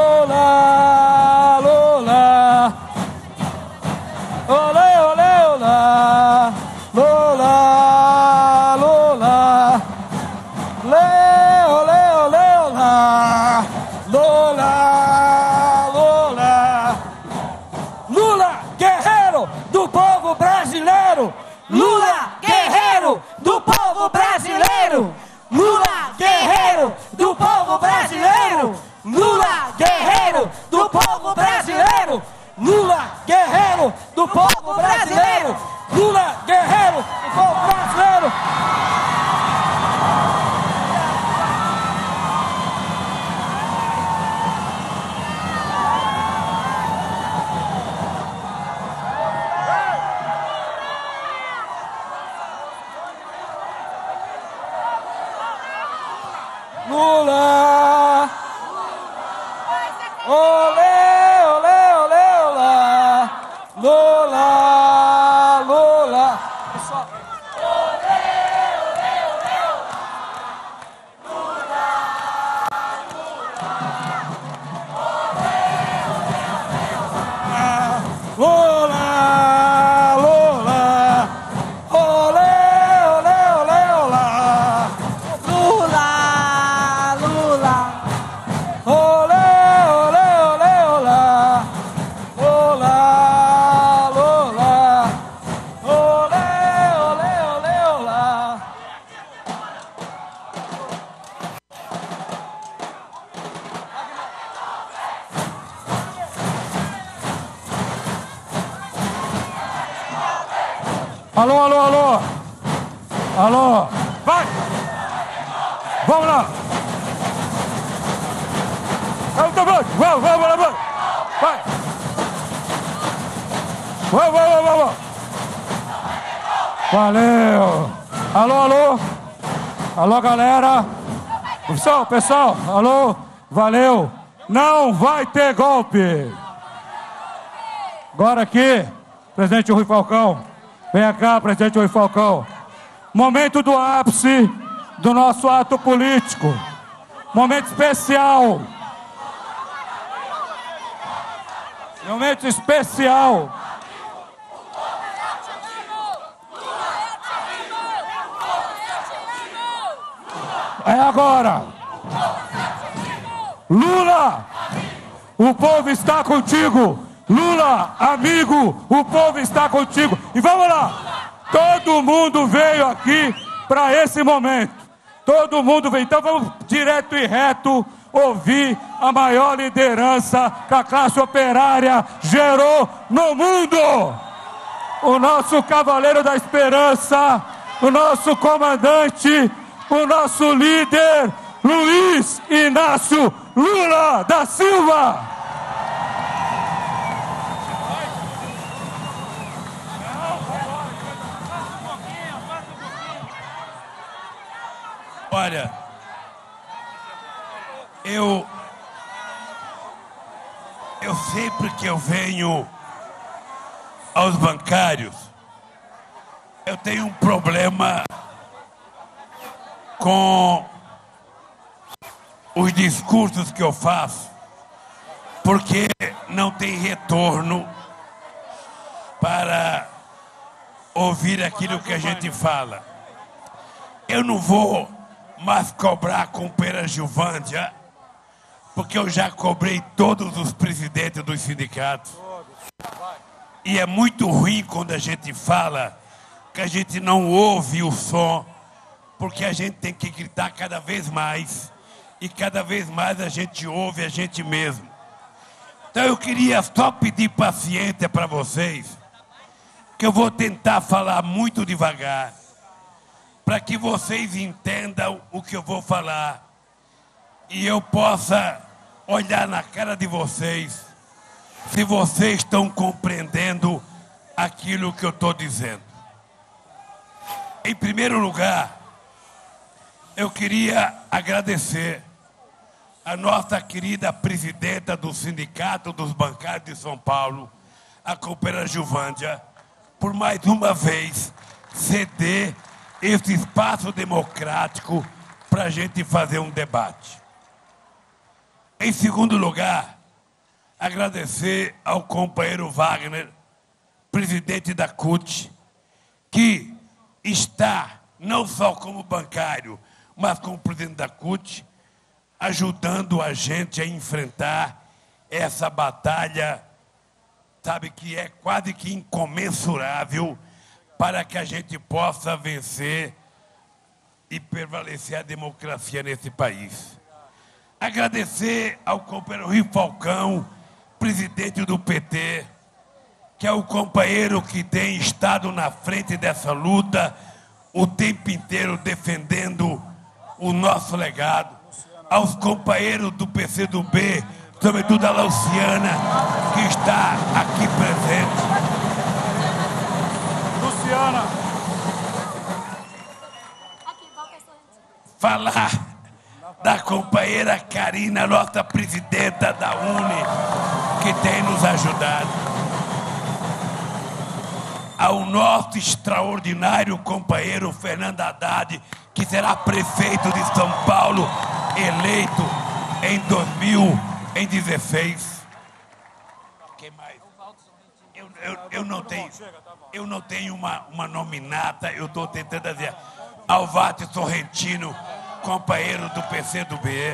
Lula, Lula. Olê, olê, olá. Lula, Lula. Lê, olê, olê, olá. Lula, Lula. Lula, guerreiro do povo brasileiro. Lula, guerreiro do povo brasileiro. Lula, guerreiro do povo brasileiro. Lula, guerreiro do povo brasileiro. Lula, guerreiro do povo brasileiro. Lula, guerreiro do povo brasileiro. Lula, olê, olê, olê, olá. Lula, Lula. Pessoal. Lula, Lula. Olê, olê, olê, olá. Lula, Lula. Olê, olê, olê, olá. Lula, Lula. Olê, olê, olê, olá. Alô, alô, alô. Alô. Vai. Vamos lá. Vamos. Vai. Vamos. Valeu. Alô, alô. Alô, galera. Pessoal. Alô. Valeu. Não vai ter golpe. Agora aqui, presidente Rui Falcão. Vem cá, presidente Rui Falcão. Momento do ápice do nosso ato político. Momento especial. Momento especial. É agora. Lula, o povo está contigo. Lula, amigo, o povo está contigo. E vamos lá. Todo mundo veio aqui para esse momento. Todo mundo veio. Então vamos direto e reto ouvir a maior liderança que a classe operária gerou no mundo. O nosso cavaleiro da esperança, o nosso comandante, o nosso líder, Luiz Inácio Lula da Silva. Olha, eu sempre que eu venho aos bancários, eu tenho um problema com os discursos que eu faço, porque não tem retorno para ouvir aquilo que a gente fala. Eu não vou mais cobrar com Pera Gilvândia, porque eu já cobrei todos os presidentes dos sindicatos. E é muito ruim quando a gente fala que a gente não ouve o som, porque a gente tem que gritar cada vez mais, e cada vez mais a gente ouve a gente mesmo. Então eu queria só pedir paciência para vocês, que eu vou tentar falar muito devagar, para que vocês entendam o que eu vou falar e eu possa olhar na cara de vocês se vocês estão compreendendo aquilo que eu estou dizendo. Em primeiro lugar, eu queria agradecer a nossa querida presidenta do Sindicato dos Bancários de São Paulo, a companheira Gilvândia, por mais uma vez ceder esse espaço democrático para a gente fazer um debate. Em segundo lugar, agradecer ao companheiro Wagner, presidente da CUT, que está, não só como bancário, mas como presidente da CUT, ajudando a gente a enfrentar essa batalha, sabe, que é quase que incomensurável para que a gente possa vencer e prevalecer a democracia nesse país. Agradecer ao companheiro Rui Falcão, presidente do PT, que é o companheiro que tem estado na frente dessa luta o tempo inteiro defendendo o nosso legado. Aos companheiros do PCdoB, sobretudo a Luciana, que está aqui presente. Luciana. Falar da companheira Karina, nossa presidenta da UNE, que tem nos ajudado. Ao nosso extraordinário companheiro Fernando Haddad, que será prefeito de São Paulo, eleito em 2016. Quem mais? Eu não tenho uma nominata, eu estou tentando dizer. Alvate Sorrentino, companheiro do PCdoB.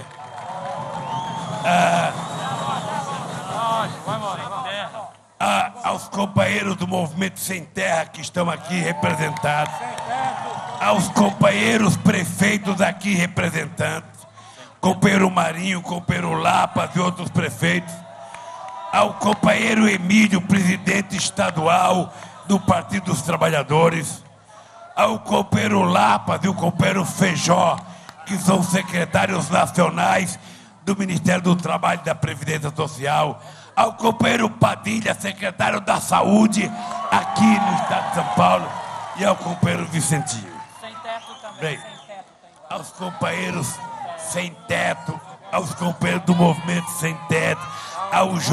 Aos companheiros do Movimento Sem Terra que estão aqui representados. Aos companheiros prefeitos aqui representantes. Companheiro Marinho, companheiro Lapas e outros prefeitos. Ao companheiro Emílio, presidente estadual do Partido dos Trabalhadores. Ao companheiro Lapas e o companheiro Feijó, que são secretários nacionais do Ministério do Trabalho e da Previdência Social. Ao companheiro Padilha, secretário da Saúde, aqui no estado de São Paulo. E ao companheiro Vicentinho. Sem teto também. Bem, Sem teto também. aos companheiros sem teto, aos companheiros do Movimento Sem Teto, ao JS.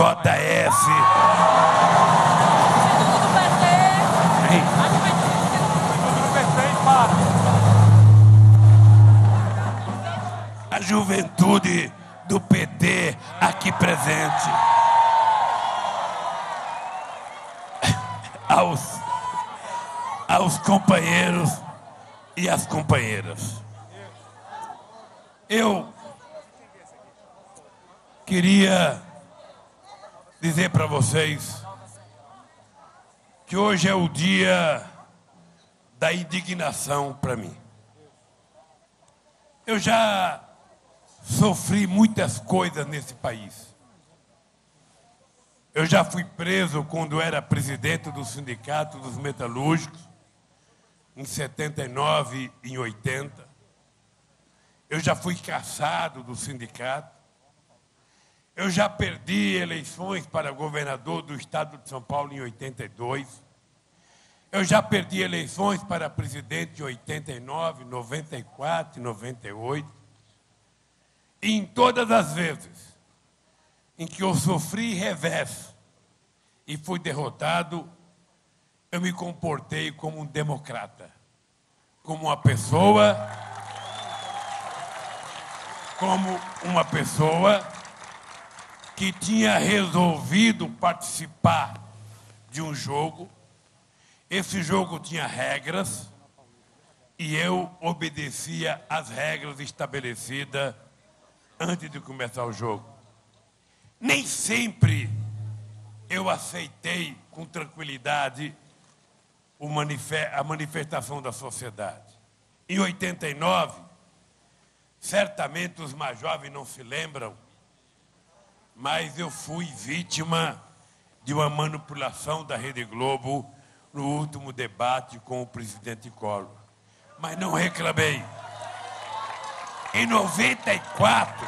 Tudo perfeito. A juventude do PT aqui presente. Aos companheiros e às companheiras. Eu queria dizer para vocês que hoje é o dia da indignação para mim. Eu já sofri muitas coisas nesse país. Eu já fui preso quando era presidente do Sindicato dos Metalúrgicos, em 79 e em 80. Eu já fui cassado do sindicato. Eu já perdi eleições para governador do estado de São Paulo em 82. Eu já perdi eleições para presidente em 89, 94 e 98. E em todas as vezes em que eu sofri revés e fui derrotado, eu me comportei como um democrata, como uma pessoa que tinha resolvido participar de um jogo. Esse jogo tinha regras e eu obedecia às regras estabelecidas antes de começar o jogo. Nem sempre eu aceitei com tranquilidade a manifestação da sociedade. Em 89, certamente os mais jovens não se lembram, mas eu fui vítima de uma manipulação da Rede Globo no último debate com o presidente Collor. Mas não reclamei. Em 94,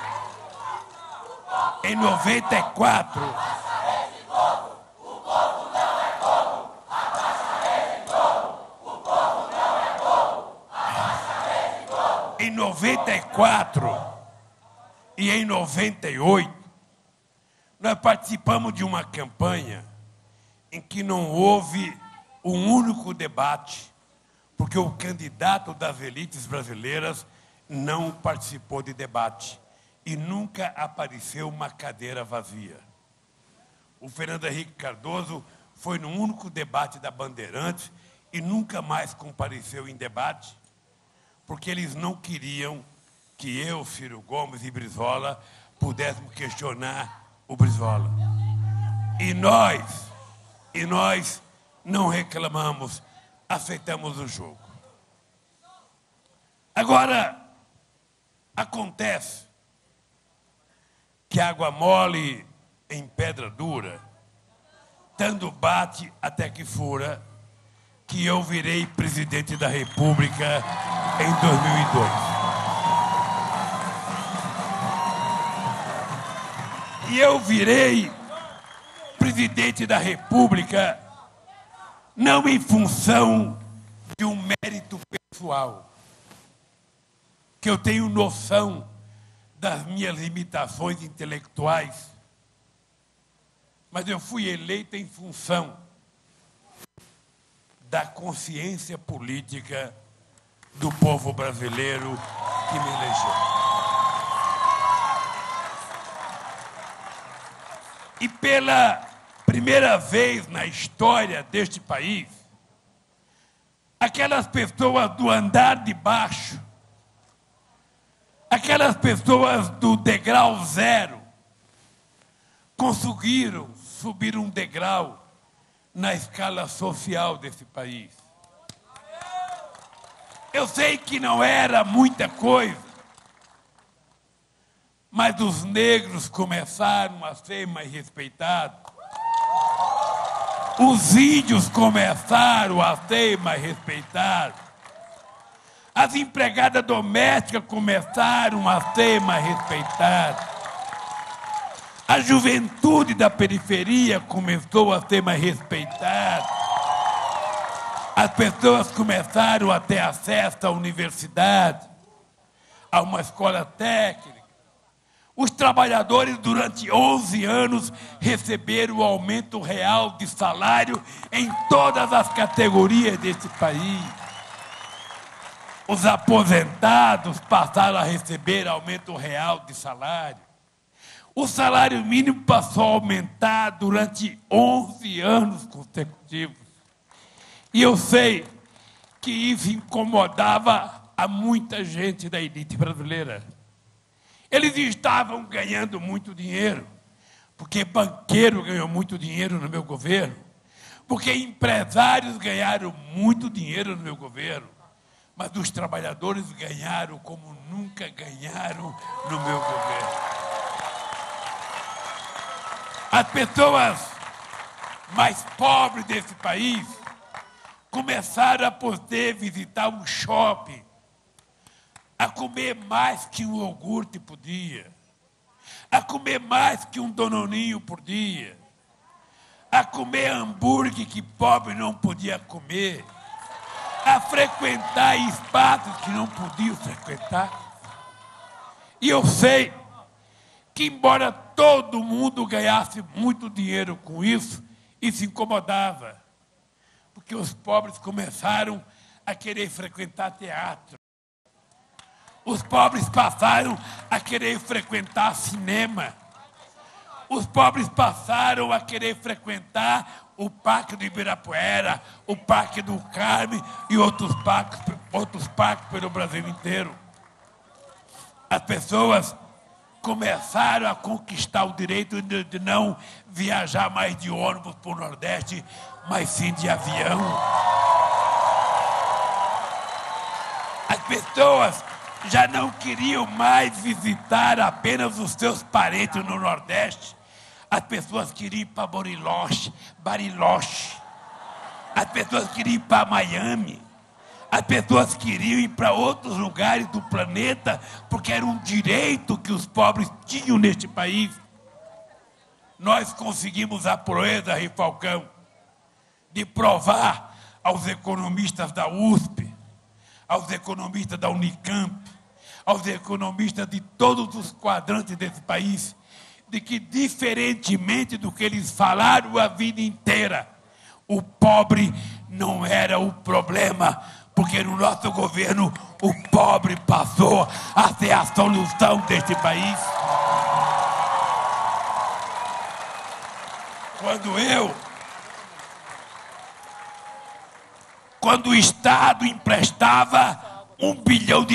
em 94 e em 98, nós participamos de uma campanha em que não houve um único debate, porque o candidato das elites brasileiras não participou de debate e nunca apareceu uma cadeira vazia. o Fernando Henrique Cardoso foi no único debate da Bandeirantes e nunca mais compareceu em debate, porque eles não queriam que eu, Ciro Gomes e Brizola pudéssemos questionar o Brizola. E nós não reclamamos, aceitamos o jogo. Agora, acontece que água mole em pedra dura, tanto bate até que fura, que eu virei presidente da República em 2002. E eu virei presidente da República não em função de um mérito pessoal, que eu tenho noção das minhas limitações intelectuais, mas eu fui eleito em função da consciência política do povo brasileiro que me elegeu. E pela primeira vez na história deste país, aquelas pessoas do andar de baixo, aquelas pessoas do degrau zero, conseguiram subir um degrau na escala social desse país. Eu sei que não era muita coisa, mas os negros começaram a ser mais respeitados. Os índios começaram a ser mais respeitados. As empregadas domésticas começaram a ser mais respeitadas. A juventude da periferia começou a ser mais respeitada. As pessoas começaram a ter acesso à universidade, a uma escola técnica. Os trabalhadores, durante 11 anos, receberam o aumento real de salário em todas as categorias desse país. Os aposentados passaram a receber aumento real de salário. O salário mínimo passou a aumentar durante 11 anos consecutivos. E eu sei que isso incomodava a muita gente da elite brasileira. Eles estavam ganhando muito dinheiro, porque banqueiro ganhou muito dinheiro no meu governo, porque empresários ganharam muito dinheiro no meu governo, mas os trabalhadores ganharam como nunca ganharam no meu governo. As pessoas mais pobres desse país começaram a poder visitar um shopping, a comer mais que um iogurte por dia, a comer mais que um danoninho por dia, a comer hambúrguer que pobre não podia comer, a frequentar espaços que não podiam frequentar. E eu sei que, embora todo mundo ganhasse muito dinheiro com isso incomodava, porque os pobres começaram a querer frequentar teatro. Os pobres passaram a querer frequentar cinema. Os pobres passaram a querer frequentar o Parque do Ibirapuera, o Parque do Carme e outros parques pelo Brasil inteiro. As pessoas começaram a conquistar o direito de não viajar mais de ônibus para o Nordeste, mas sim de avião. As pessoas já não queriam mais visitar apenas os seus parentes no Nordeste. As pessoas queriam ir para Bariloche. As pessoas queriam ir para Miami. As pessoas queriam ir para outros lugares do planeta, porque era um direito que os pobres tinham neste país. Nós conseguimos a proeza, Rei Falcão, de provar aos economistas da USP, aos economistas da Unicamp, aos economistas de todos os quadrantes desse país, de que, diferentemente do que eles falaram a vida inteira, o pobre não era o problema, porque no nosso governo o pobre passou a ser a solução deste país. Quando o Estado emprestava R$1 bilhão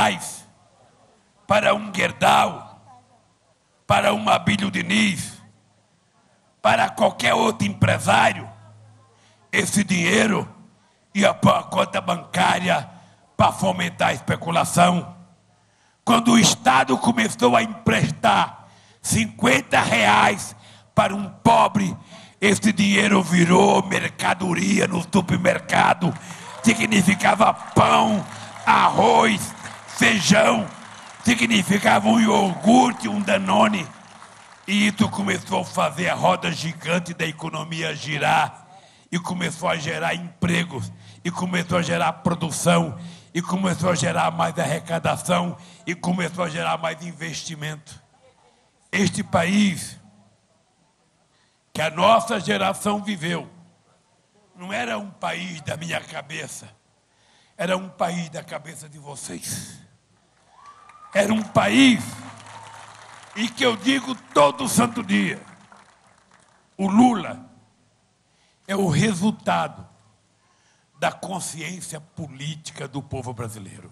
para um Gerdau, para um Abílio Diniz, para qualquer outro empresário, esse dinheiro ia para a conta bancária para fomentar a especulação. Quando o Estado começou a emprestar R$50 para um pobre, esse dinheiro virou mercadoria no supermercado. Significava pão, arroz, feijão, significava um iogurte, um Danone. E isso começou a fazer a roda gigante da economia girar. E começou a gerar empregos. E começou a gerar produção. E começou a gerar mais arrecadação. E começou a gerar mais investimento. Este país que a nossa geração viveu não era um país da minha cabeça. Era um país da cabeça de vocês. Era um país e que eu digo todo santo dia, o Lula é o resultado da consciência política do povo brasileiro.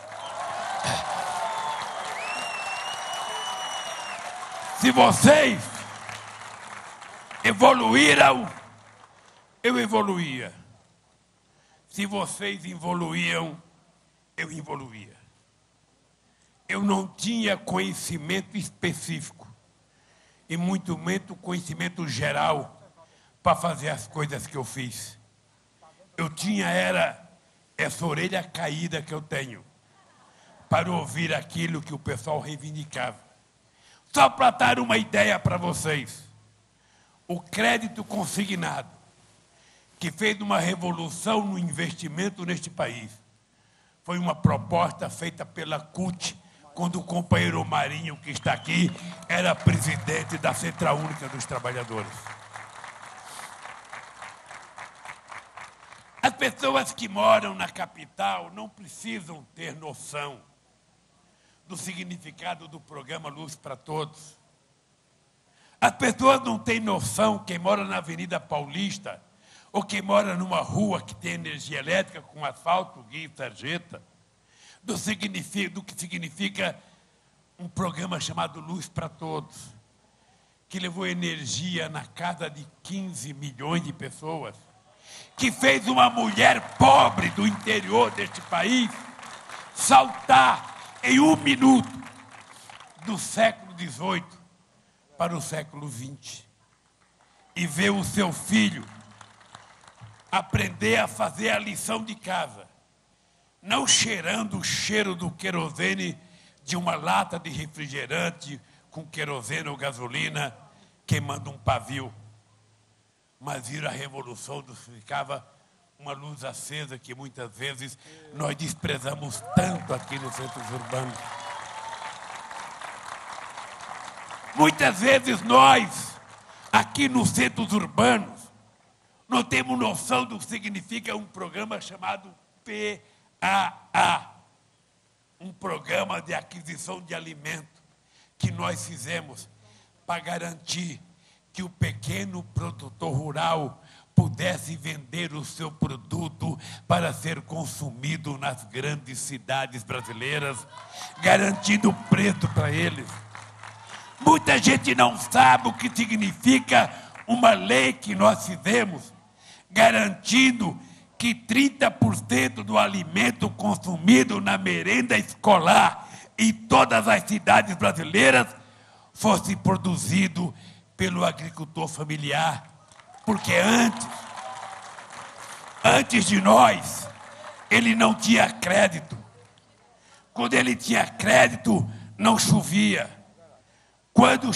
Se vocês evoluíram, eu evoluía. Se vocês evoluíam, eu evoluía. Eu não tinha conhecimento específico e muito menos conhecimento geral para fazer as coisas que eu fiz. Eu tinha essa orelha caída que eu tenho para ouvir aquilo que o pessoal reivindicava. Só para dar uma ideia para vocês, o crédito consignado, que fez uma revolução no investimento neste país, foi uma proposta feita pela CUT, quando o companheiro Marinho, que está aqui, era presidente da Central Única dos Trabalhadores. As pessoas que moram na capital não precisam ter noção do significado do programa Luz para Todos. As pessoas não têm noção, quem mora na Avenida Paulista, ou quem mora numa rua que tem energia elétrica com asfalto, guia e sarjeta, do que significa um programa chamado Luz para Todos, que levou energia na casa de 15 milhões de pessoas, que fez uma mulher pobre do interior deste país saltar em 1 minuto do século XVIII para o século XX e ver o seu filho aprender a fazer a lição de casa, não cheirando o cheiro do querosene de uma lata de refrigerante com querosene ou gasolina queimando um pavio, mas vir a revolução ficava uma luz acesa que muitas vezes nós desprezamos tanto aqui nos centros urbanos. Muitas vezes nós, aqui nos centros urbanos, não temos noção do que significa um programa chamado PAA, um programa de aquisição de alimento que nós fizemos para garantir que o pequeno produtor rural pudesse vender o seu produto para ser consumido nas grandes cidades brasileiras, garantindo preço para eles. Muita gente não sabe o que significa uma lei que nós fizemos, garantindo que 30% do alimento consumido na merenda escolar em todas as cidades brasileiras fosse produzido pelo agricultor familiar. Porque antes de nós, ele não tinha crédito. Quando ele tinha crédito, não chovia. Quando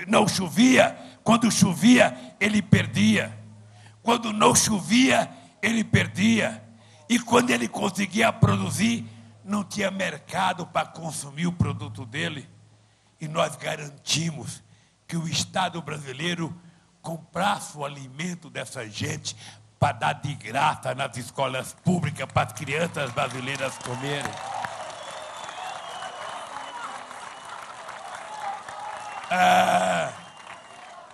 chovia, ele perdia. Quando não chovia, ele perdia. E quando ele conseguia produzir, não tinha mercado para consumir o produto dele. E nós garantimos que o Estado brasileiro comprasse o alimento dessa gente para dar de graça nas escolas públicas para as crianças brasileiras comerem.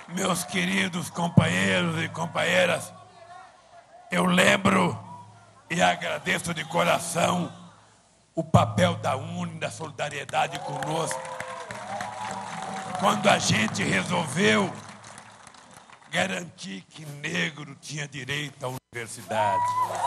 Meus queridos companheiros e companheiras, eu lembro e agradeço de coração o papel da UNE, da solidariedade conosco, quando a gente resolveu garantir que negro tinha direito à universidade.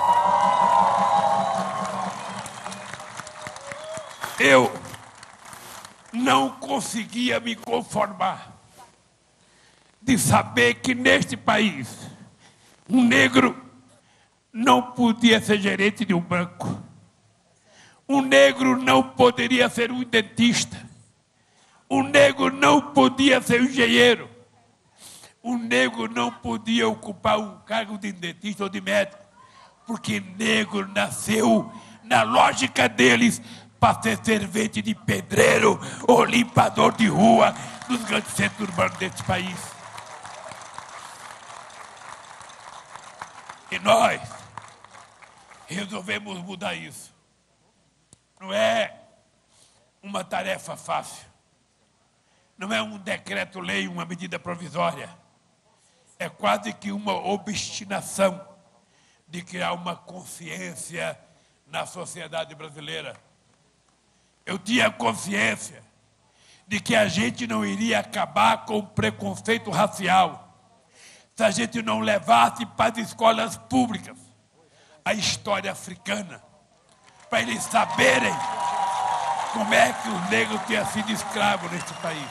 Eu não conseguia me conformar de saber que neste país um negro não podia ser gerente de um banco. Um negro não poderia ser um dentista. Um negro não podia ser um engenheiro. Um negro não podia ocupar um cargo de dentista ou de médico, porque negro nasceu, na lógica deles, para ser servente de pedreiro ou limpador de rua nos grandes centros urbanos deste país. E nós resolvemos mudar isso. Não é uma tarefa fácil. Não é um decreto-lei, uma medida provisória. É quase que uma obstinação de criar uma consciência na sociedade brasileira. Eu tinha consciência de que a gente não iria acabar com o preconceito racial se a gente não levasse para as escolas públicas a história africana, para eles saberem como é que os negros tinham sido escravos neste país.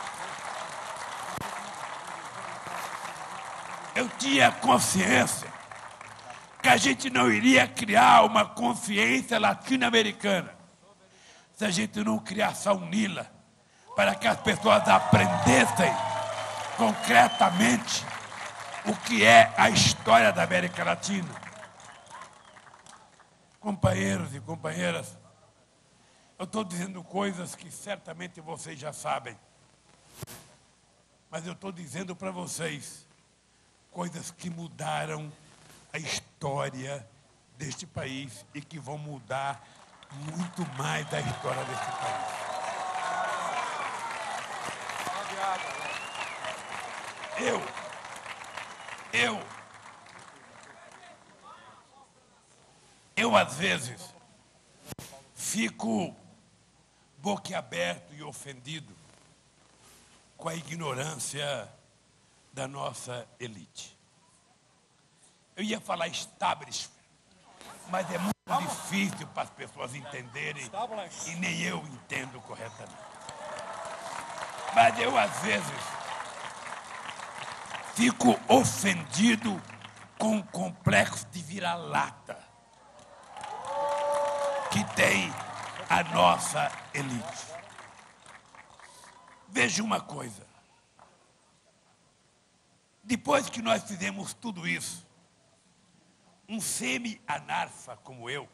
Eu tinha consciência que a gente não iria criar uma consciência latino-americana se a gente não criasse a UNILA, para que as pessoas aprendessem concretamente o que é a história da América Latina. Companheiros e companheiras, eu estou dizendo coisas que certamente vocês já sabem, mas eu estou dizendo para vocês coisas que mudaram a história deste país e que vão mudar muito mais da história deste país. Eu às vezes fico boquiaberto e ofendido com a ignorância da nossa elite. Eu ia falar establishment, mas é muito difícil para as pessoas entenderem e nem eu entendo corretamente. Mas eu, às vezes, fico ofendido com o complexo de vira-lata que tem a nossa elite. Veja uma coisa. Depois que nós fizemos tudo isso, um semi-anarfa como eu,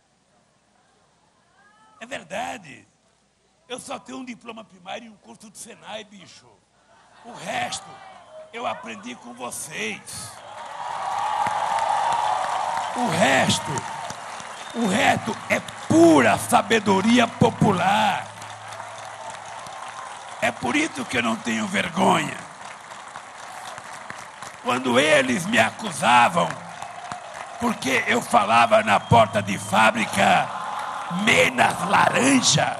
é verdade, eu só tenho um diploma primário e um curso do Senai, bicho. O resto eu aprendi com vocês. O resto é pura sabedoria popular. É por isso que eu não tenho vergonha. Quando eles me acusavam, porque eu falava na porta de fábrica, menos laranja.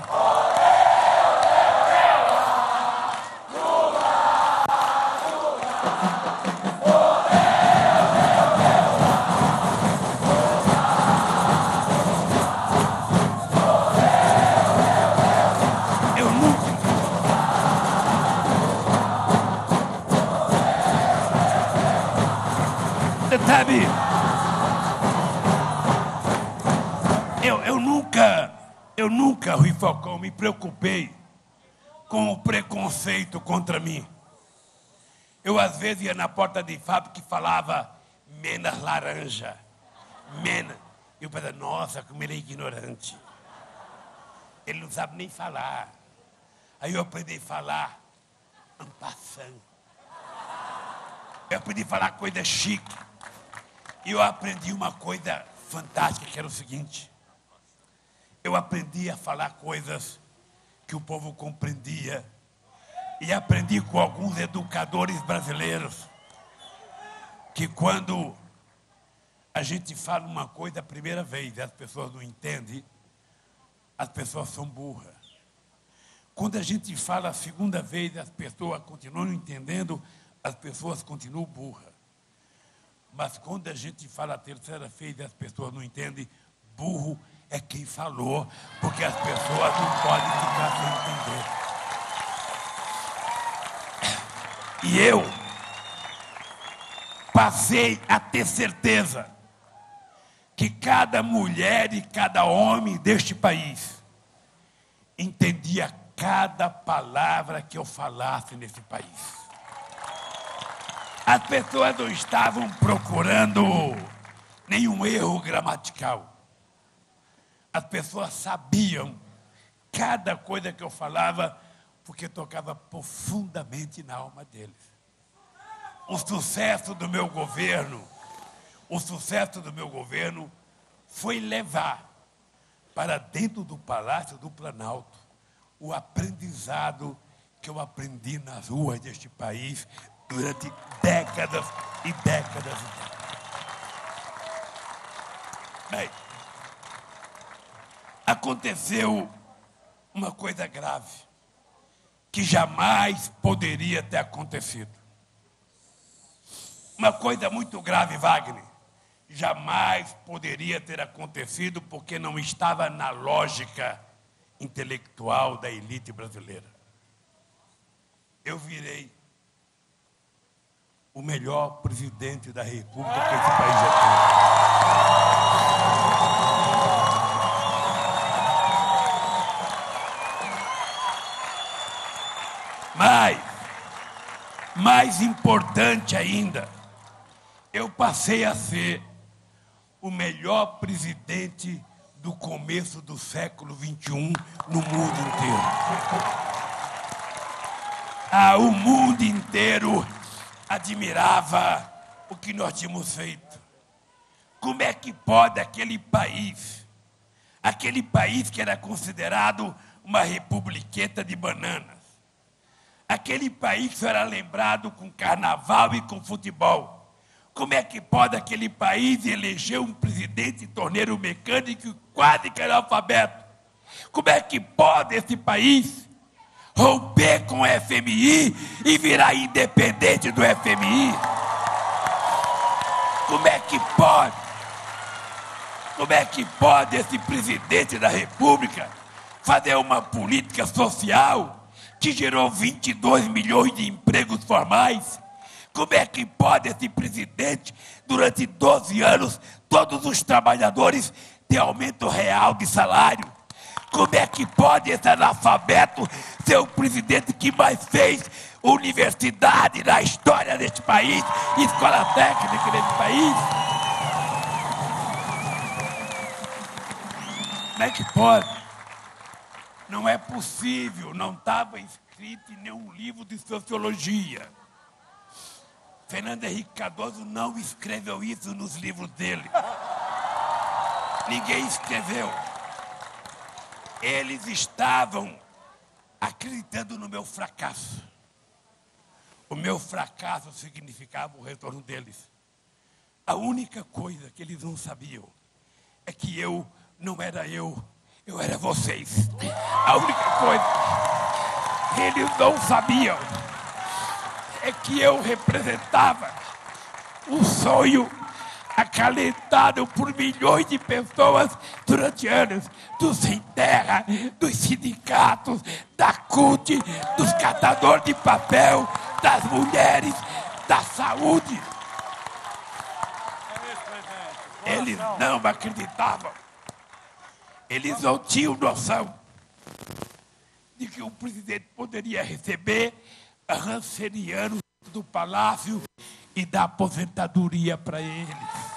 Sabe, eu nunca, Rui Falcão, me preocupei com o preconceito contra mim. Eu, às vezes, ia na porta de fábrica e falava menos laranja, menos. Eu pensava, nossa, como ele é ignorante. Ele não sabe nem falar. Aí eu aprendi a falar en passant. Eu aprendi a falar coisa chique. E eu aprendi uma coisa fantástica, que era o seguinte. Eu aprendi a falar coisas que o povo compreendia E aprendi com alguns educadores brasileiros que quando a gente fala uma coisa a primeira vez e as pessoas não entendem, as pessoas são burras. Quando a gente fala a segunda vez e as pessoas continuam entendendo, as pessoas continuam burras. Mas quando a gente fala a terceira vez e as pessoas não entendem, burro é quem falou, porque as pessoas não podem ficar sem entender. E eu passei a ter certeza que cada mulher e cada homem deste país entendia cada palavra que eu falasse nesse país. As pessoas não estavam procurando nenhum erro gramatical. As pessoas sabiam cada coisa que eu falava, porque tocava profundamente na alma deles. O sucesso do meu governo foi levar para dentro do Palácio do Planalto o aprendizado que eu aprendi nas ruas deste país durante décadas e décadas e décadas. Bem, aconteceu uma coisa grave que jamais poderia ter acontecido. Uma coisa muito grave, Wagner, jamais poderia ter acontecido porque não estava na lógica intelectual da elite brasileira. Eu virei o melhor presidente da República que esse país já teve. Mas, mais importante ainda, eu passei a ser o melhor presidente do começo do século XXI no mundo inteiro. O mundo inteiro admirava o que nós tínhamos feito. Como é que pode aquele país que era considerado uma republiqueta de bananas, aquele país que era lembrado com carnaval e com futebol, como é que pode aquele país eleger um presidente torneiro mecânico e quase que analfabeto? Como é que pode esse país romper com o FMI e virar independente do FMI? Como é que pode? Como é que pode esse presidente da República fazer uma política social que gerou 22 milhões de empregos formais? Como é que pode esse presidente, durante 12 anos, todos os trabalhadores ter aumento real de salário? Como é que pode esse analfabeto ser o presidente que mais fez universidade na história deste país, escola técnica deste país? Como é que pode? Não é possível, não estava escrito em nenhum livro de sociologia. Fernando Henrique Cardoso não escreveu isso nos livros dele. Ninguém escreveu. Eles estavam acreditando no meu fracasso. O meu fracasso significava o retorno deles. A única coisa que eles não sabiam é que eu não era eu era vocês. A única coisa que eles não sabiam é que eu representava um sonho acalentado por milhões de pessoas durante anos, dos sem terra, dos sindicatos, da CUT, dos catadores de papel, das mulheres, da saúde. Eles não acreditavam. Eles não tinham noção de que um presidente poderia receber rancenianos do palácio e dar aposentadoria para eles.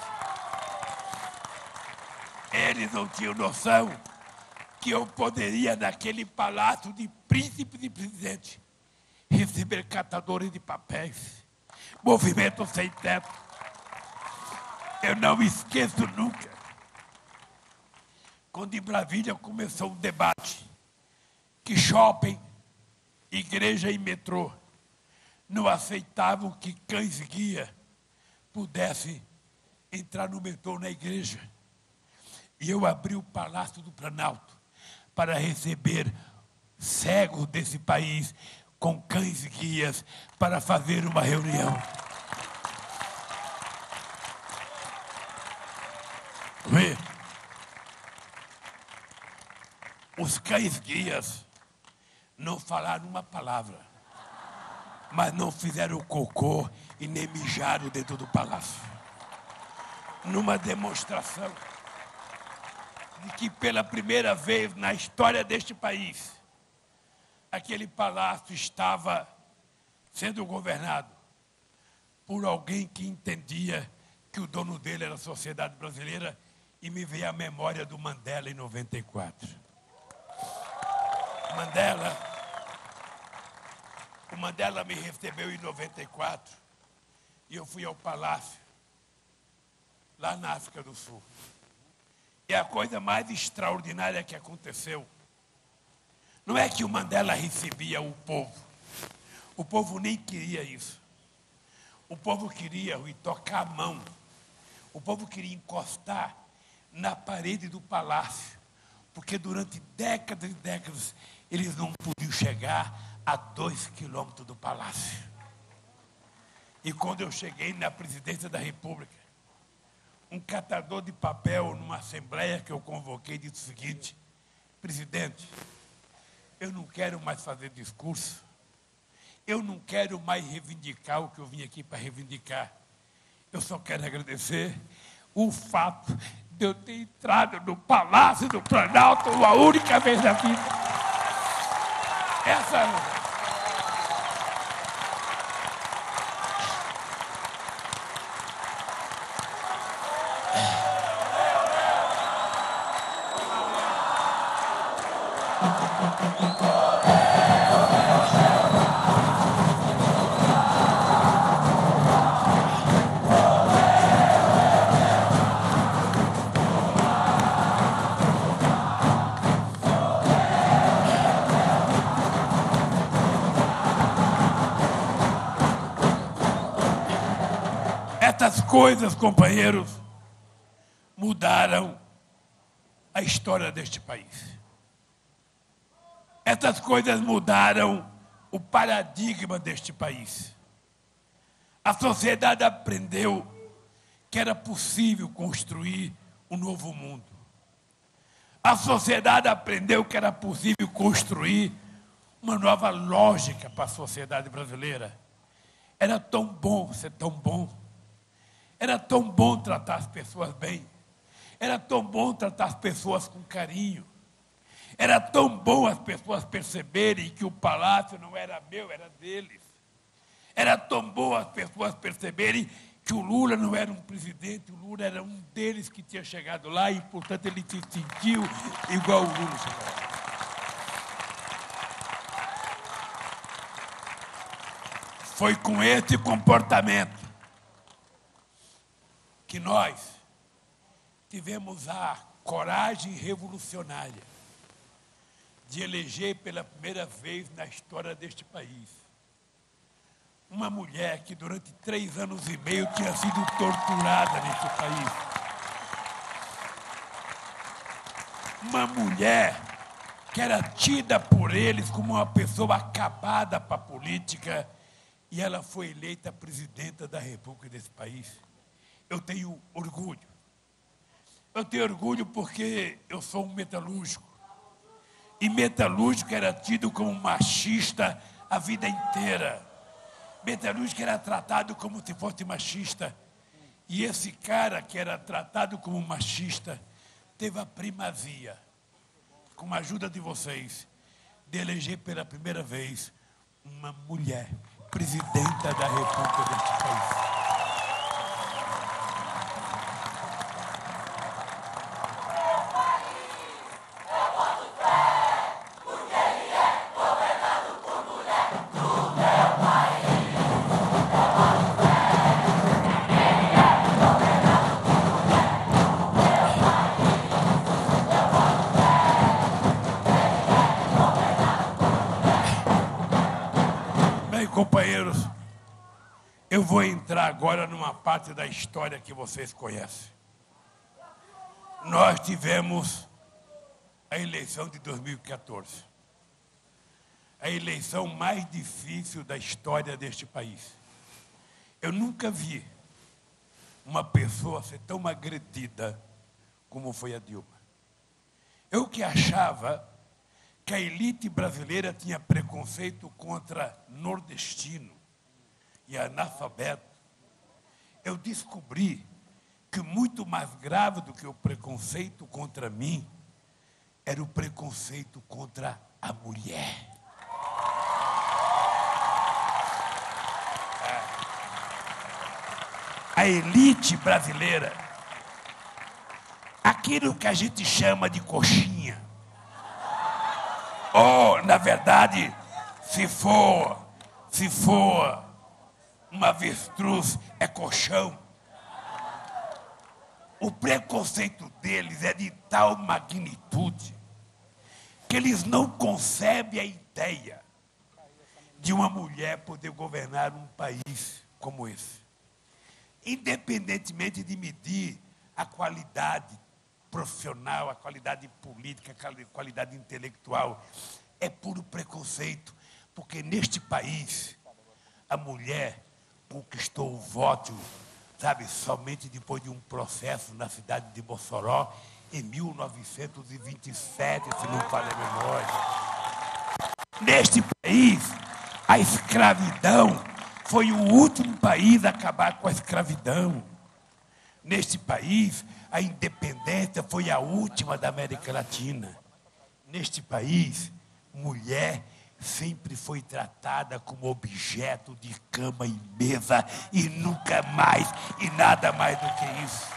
Eles não tinham noção que eu poderia, naquele palácio de príncipe e presidente, receber catadores de papéis, movimento sem teto. Eu não esqueço nunca, quando em Brasília começou um debate que shopping igreja e metrô não aceitavam que cães guia pudessem entrar no metrô na igreja. E eu abri o Palácio do Planalto para receber cegos desse país com cães guias para fazer uma reunião. Vê? Os cães guias não falaram uma palavra, mas não fizeram cocô e nem mijaram dentro do palácio. Numa demonstração de que pela primeira vez na história deste país, aquele palácio estava sendo governado por alguém que entendia que o dono dele era a sociedade brasileira, e me veio a memória do Mandela em 94. O Mandela me recebeu em 94 e eu fui ao palácio, lá na África do Sul. E a coisa mais extraordinária que aconteceu não é que o Mandela recebia o povo nem queria isso. O povo queria tocar a mão, o povo queria encostar na parede do palácio, porque durante décadas e décadas eles não podiam chegar a 2 quilômetros do palácio. E quando eu cheguei na presidência da República, um catador de papel numa assembleia que eu convoquei disse o seguinte: presidente, eu não quero mais fazer discurso, eu não quero mais reivindicar o que eu vim aqui para reivindicar. Eu só quero agradecer o fato de eu ter entrado no Palácio do Planalto uma única vez na vida. Essas coisas, companheiros, mudaram a história deste país. Essas coisas mudaram o paradigma deste país. A sociedade aprendeu que era possível construir um novo mundo. A sociedade aprendeu que era possível construir uma nova lógica para a sociedade brasileira. Era tão bom ser tão bom. Era tão bom tratar as pessoas bem. Era tão bom tratar as pessoas com carinho. Era tão bom as pessoas perceberem que o palácio não era meu, era deles. Era tão bom as pessoas perceberem que o Lula não era um presidente, o Lula era um deles que tinha chegado lá e, portanto, ele se sentiu igual o Lula chegou. Foi com esse comportamento que nós tivemos a coragem revolucionária de eleger pela primeira vez na história deste país uma mulher que durante 3 anos e meio tinha sido torturada neste país. Uma mulher que era tida por eles como uma pessoa acabada para a política, e ela foi eleita presidenta da República desse país. Eu tenho orgulho. Eu tenho orgulho porque eu sou um metalúrgico. E metalúrgico era tido como machista a vida inteira. Metalúrgico era tratado como se fosse machista. E esse cara que era tratado como machista teve a primazia, com a ajuda de vocês, de eleger pela primeira vez uma mulher presidenta da República deste país. Eu vou entrar agora numa parte da história que vocês conhecem. Nós tivemos a eleição de 2014. A eleição mais difícil da história deste país. Eu nunca vi uma pessoa ser tão agredida como foi a Dilma. Eu que achava que a elite brasileira tinha preconceito contra nordestino e analfabeto, eu descobri que muito mais grave do que o preconceito contra mim era o preconceito contra a mulher. A elite brasileira, aquilo que a gente chama de coxinha, ou, na verdade, se for uma avestruz, é colchão. O preconceito deles é de tal magnitude que eles não concebem a ideia de uma mulher poder governar um país como esse. Independentemente de medir a qualidade profissional, a qualidade política, a qualidade intelectual, é puro preconceito, porque neste país a mulher conquistou o voto, sabe, somente depois de um processo na cidade de Mossoró, em 1927, se não falha a memória. Neste país, a escravidão foi o último país a acabar com a escravidão. Neste país, a independência foi a última da América Latina. Neste país, mulher sempre foi tratada como objeto de cama e mesa e nunca mais, e nada mais do que isso.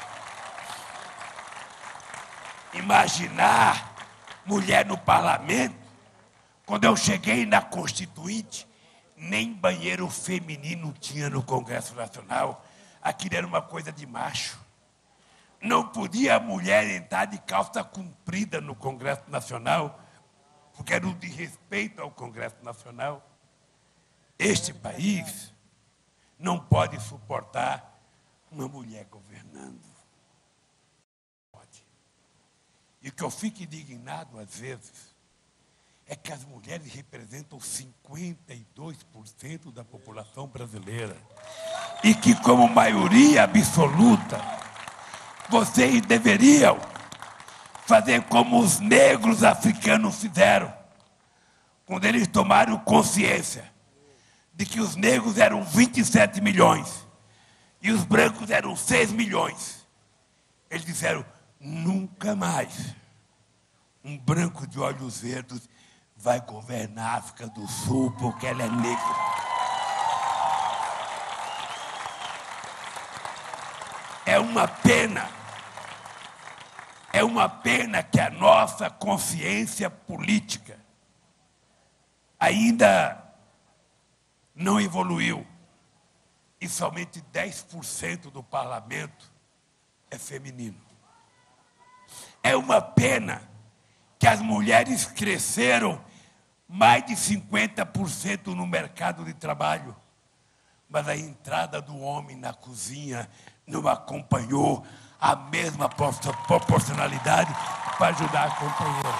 Imaginar mulher no parlamento, quando eu cheguei na Constituinte, nem banheiro feminino tinha no Congresso Nacional. Aquilo era uma coisa de macho. Não podia a mulher entrar de calça comprida no Congresso Nacional, porque era um desrespeito ao Congresso Nacional. Este país não pode suportar uma mulher governando. Pode. E o que eu fico indignado às vezes é que as mulheres representam 52% da população brasileira. E que, como maioria absoluta, vocês deveriam fazer como os negros africanos fizeram, quando eles tomaram consciência de que os negros eram 27 milhões e os brancos eram 6 milhões. Eles disseram, nunca mais um branco de olhos verdes vai governar a África do Sul porque ela é negra. É uma pena que a nossa consciência política ainda não evoluiu e somente 10% do parlamento é feminino. É uma pena que as mulheres cresceram mais de 50% no mercado de trabalho, mas a entrada do homem na cozinha não acompanhou a mesma proporcionalidade para ajudar a companheira.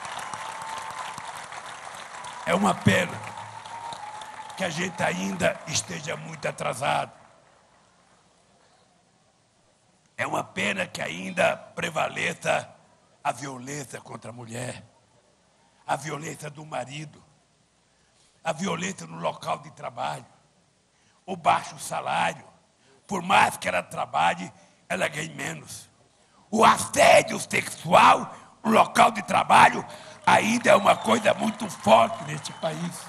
É uma pena que a gente ainda esteja muito atrasado. É uma pena que ainda prevaleça a violência contra a mulher, a violência do marido, a violência no local de trabalho, o baixo salário. Por mais que ela trabalhe, ela ganha menos. O assédio sexual no local de trabalho ainda é uma coisa muito forte neste país.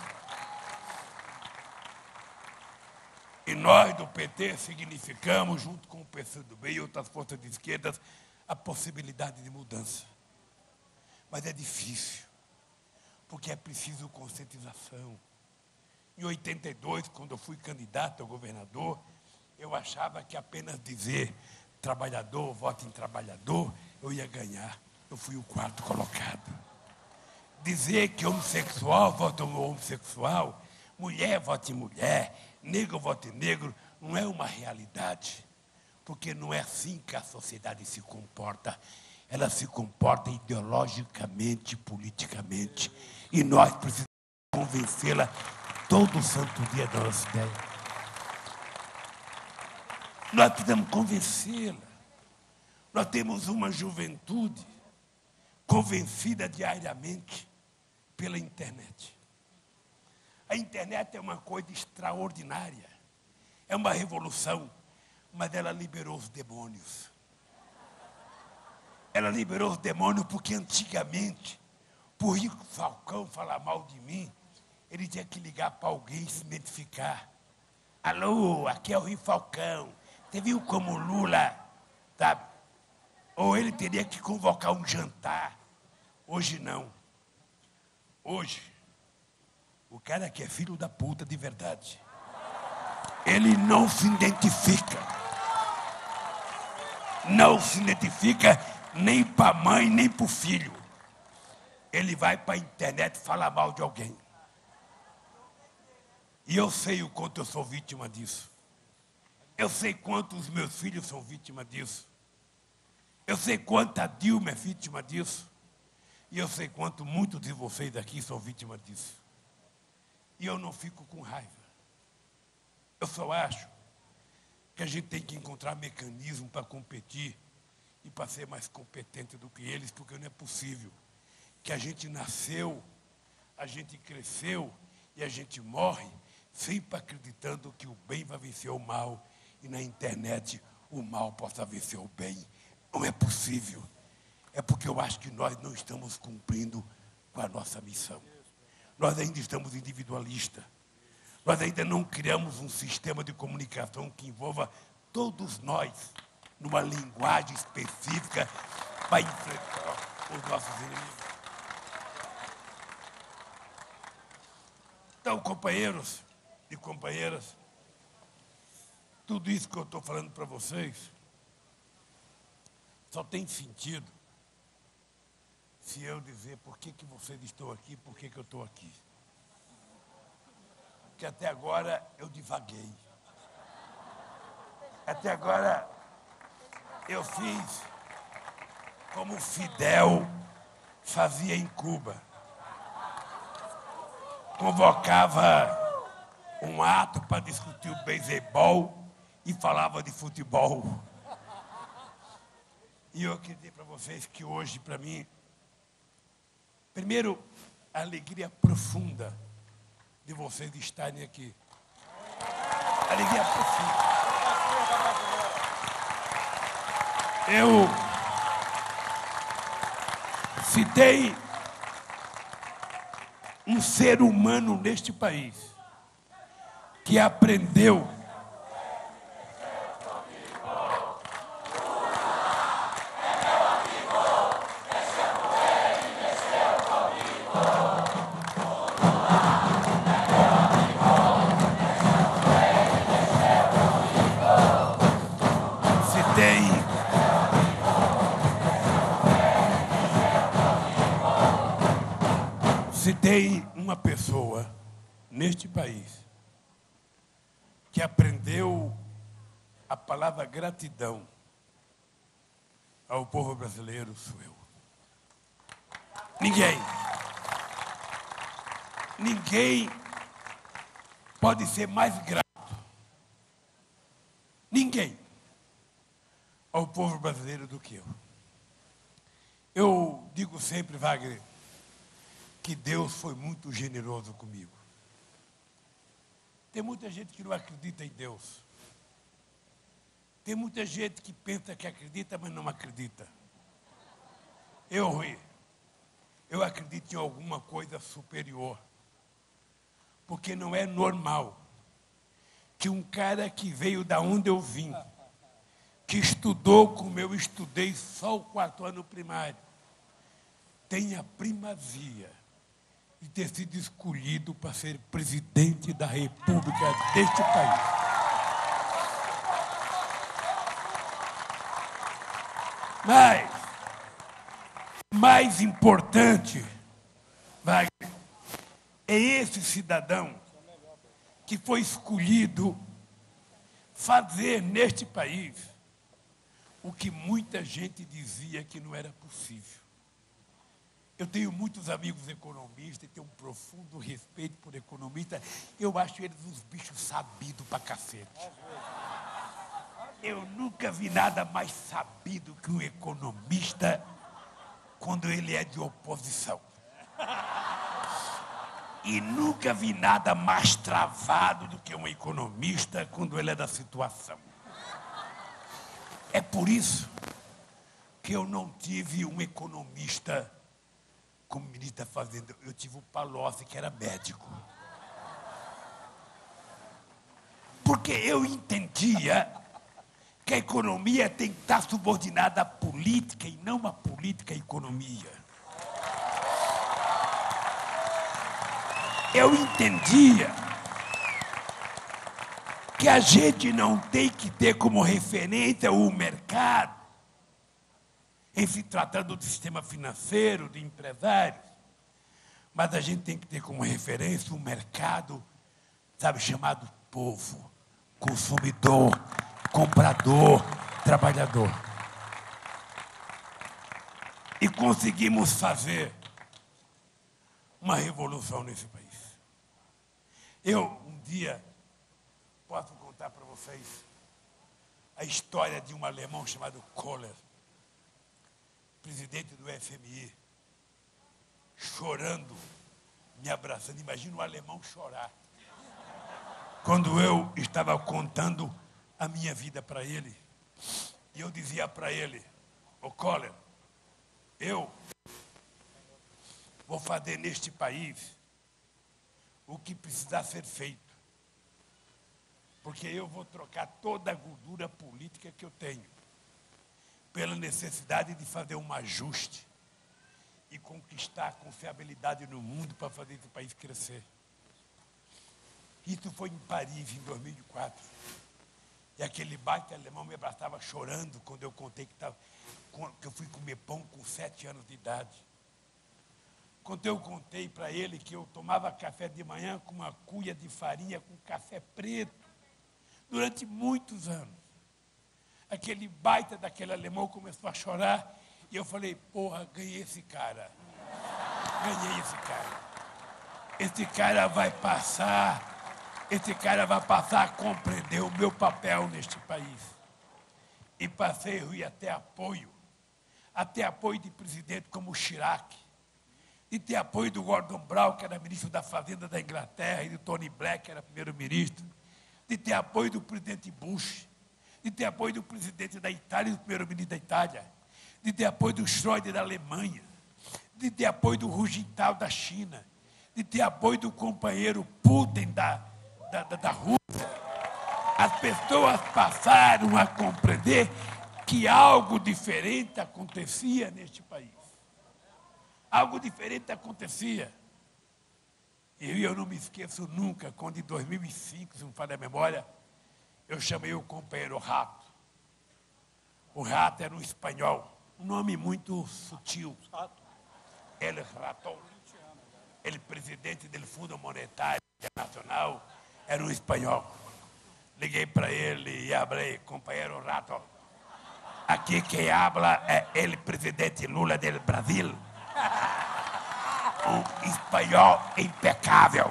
E nós do PT significamos, junto com o PCdoB e outras forças de esquerda, a possibilidade de mudança. Mas é difícil, porque é preciso conscientização. Em 82, quando eu fui candidato a governador, eu achava que apenas dizer trabalhador, vote em trabalhador, eu ia ganhar. Eu fui o quarto colocado. Dizer que homossexual, vote em homossexual, mulher, vote em mulher, negro, vote em negro, não é uma realidade, porque não é assim que a sociedade se comporta. Ela se comporta ideologicamente, politicamente, e nós precisamos convencê-la todo santo dia da nossa ideia. Nós precisamos convencê-la. Nós temos uma juventude convencida diariamente pela internet. A internet é uma coisa extraordinária. É uma revolução, mas ela liberou os demônios. Ela liberou os demônios porque antigamente, por Rico Falcão falar mal de mim, ele tinha que ligar para alguém e se identificar. Alô, aqui é o Rico Falcão. Você viu como o Lula, sabe? Ou ele teria que convocar um jantar. Hoje não. Hoje, o cara que é filho da puta de verdade, ele não se identifica. Não se identifica nem para a mãe, nem para o filho. Ele vai para a internet falar mal de alguém. E eu sei o quanto eu sou vítima disso. Eu sei quanto os meus filhos são vítimas disso. Eu sei quanto a Dilma é vítima disso. E eu sei quanto muitos de vocês aqui são vítimas disso. E eu não fico com raiva. Eu só acho que a gente tem que encontrar mecanismo para competir e para ser mais competente do que eles, porque não é possível que a gente nasceu, a gente cresceu e a gente morre sempre acreditando que o bem vai vencer o mal e na internet o mal possa vencer o bem. Não é possível. É porque eu acho que nós não estamos cumprindo com a nossa missão. Nós ainda estamos individualistas. Nós ainda não criamos um sistema de comunicação que envolva todos nós numa linguagem específica para enfrentar os nossos inimigos. Então, companheiros e companheiras, tudo isso que eu estou falando para vocês só tem sentido se eu dizer por que vocês estão aqui, por que eu estou aqui. Porque até agora eu divaguei. Até agora eu fiz como Fidel fazia em Cuba. Convocava um ato para discutir o beisebol e falava de futebol. E eu queria dizer para vocês que hoje, para mim, primeiro, a alegria profunda de vocês estarem aqui. Alegria profunda. Eu citei um ser humano neste país que aprendeu Citei uma pessoa neste país que aprendeu a palavra gratidão ao povo brasileiro, sou eu. Ninguém pode ser mais grato. Ninguém ao povo brasileiro do que eu. Eu digo sempre, Wagner, que Deus foi muito generoso comigo. Tem muita gente que não acredita em Deus. Tem muita gente que pensa que acredita, mas não acredita. Eu acredito em alguma coisa superior. Porque não é normal que um cara que veio da onde eu vim, que estudou como eu estudei só o 4º ano primário, tenha primazia de ter sido escolhido para ser presidente da República deste país. Mas, mais importante, Wagner, é esse cidadão que foi escolhido fazer neste país o que muita gente dizia que não era possível. Eu tenho muitos amigos economistas, tenho um profundo respeito por economistas. Eu acho eles uns bichos sabidos pra cacete. Eu nunca vi nada mais sabido que um economista quando ele é de oposição. E nunca vi nada mais travado do que um economista quando ele é da situação. É por isso que eu não tive um economista como ministro da Fazenda. Eu tive o Palocci, que era médico. Porque eu entendia que a economia tem que estar subordinada à política e não à política à economia. Eu entendia que a gente não tem que ter como referência o mercado, em se tratando do sistema financeiro, de empresários, mas a gente tem que ter como referência um mercado, sabe, chamado povo, consumidor, comprador, trabalhador. E conseguimos fazer uma revolução nesse país. Eu, um dia, posso contar para vocês a história de um alemão chamado Kohler, presidente do FMI, chorando, me abraçando. Imagina o alemão chorar. Quando eu estava contando a minha vida para ele, e eu dizia para ele, ô Kohler, eu vou fazer neste país o que precisar ser feito. Porque eu vou trocar toda a gordura política que eu tenho pela necessidade de fazer um ajuste e conquistar a confiabilidade no mundo para fazer esse país crescer. Isso foi em Paris, em 2004. E aquele baita alemão me abraçava chorando quando eu contei que eu fui comer pão com 7 anos de idade. Quando eu contei para ele que eu tomava café de manhã com uma cuia de farinha com café preto, durante muitos anos. Aquele baita daquele alemão começou a chorar, e eu falei, porra, ganhei esse cara. Ganhei esse cara. Esse cara vai passar a compreender o meu papel neste país. E passei a ir até apoio de presidente como o Chirac, de ter apoio do Gordon Brown, que era ministro da Fazenda da Inglaterra, e do Tony Blair, que era primeiro-ministro, de ter apoio do presidente Bush, de ter apoio do presidente da Itália e do primeiro-ministro da Itália, de ter apoio do Schroeder da Alemanha, de ter apoio do Hu Jintao da China, de ter apoio do companheiro Putin da Rússia. As pessoas passaram a compreender que algo diferente acontecia neste país. Algo diferente acontecia. E eu não me esqueço nunca, quando em 2005, se não falha a memória, eu chamei o companheiro Rato. O Rato era um espanhol, um nome muito sutil. El Rato, ele presidente do Fundo Monetário Internacional, era um espanhol. Liguei para ele e falei, companheiro Rato, aqui quem habla é ele, presidente Lula do Brasil. Um espanhol impecável.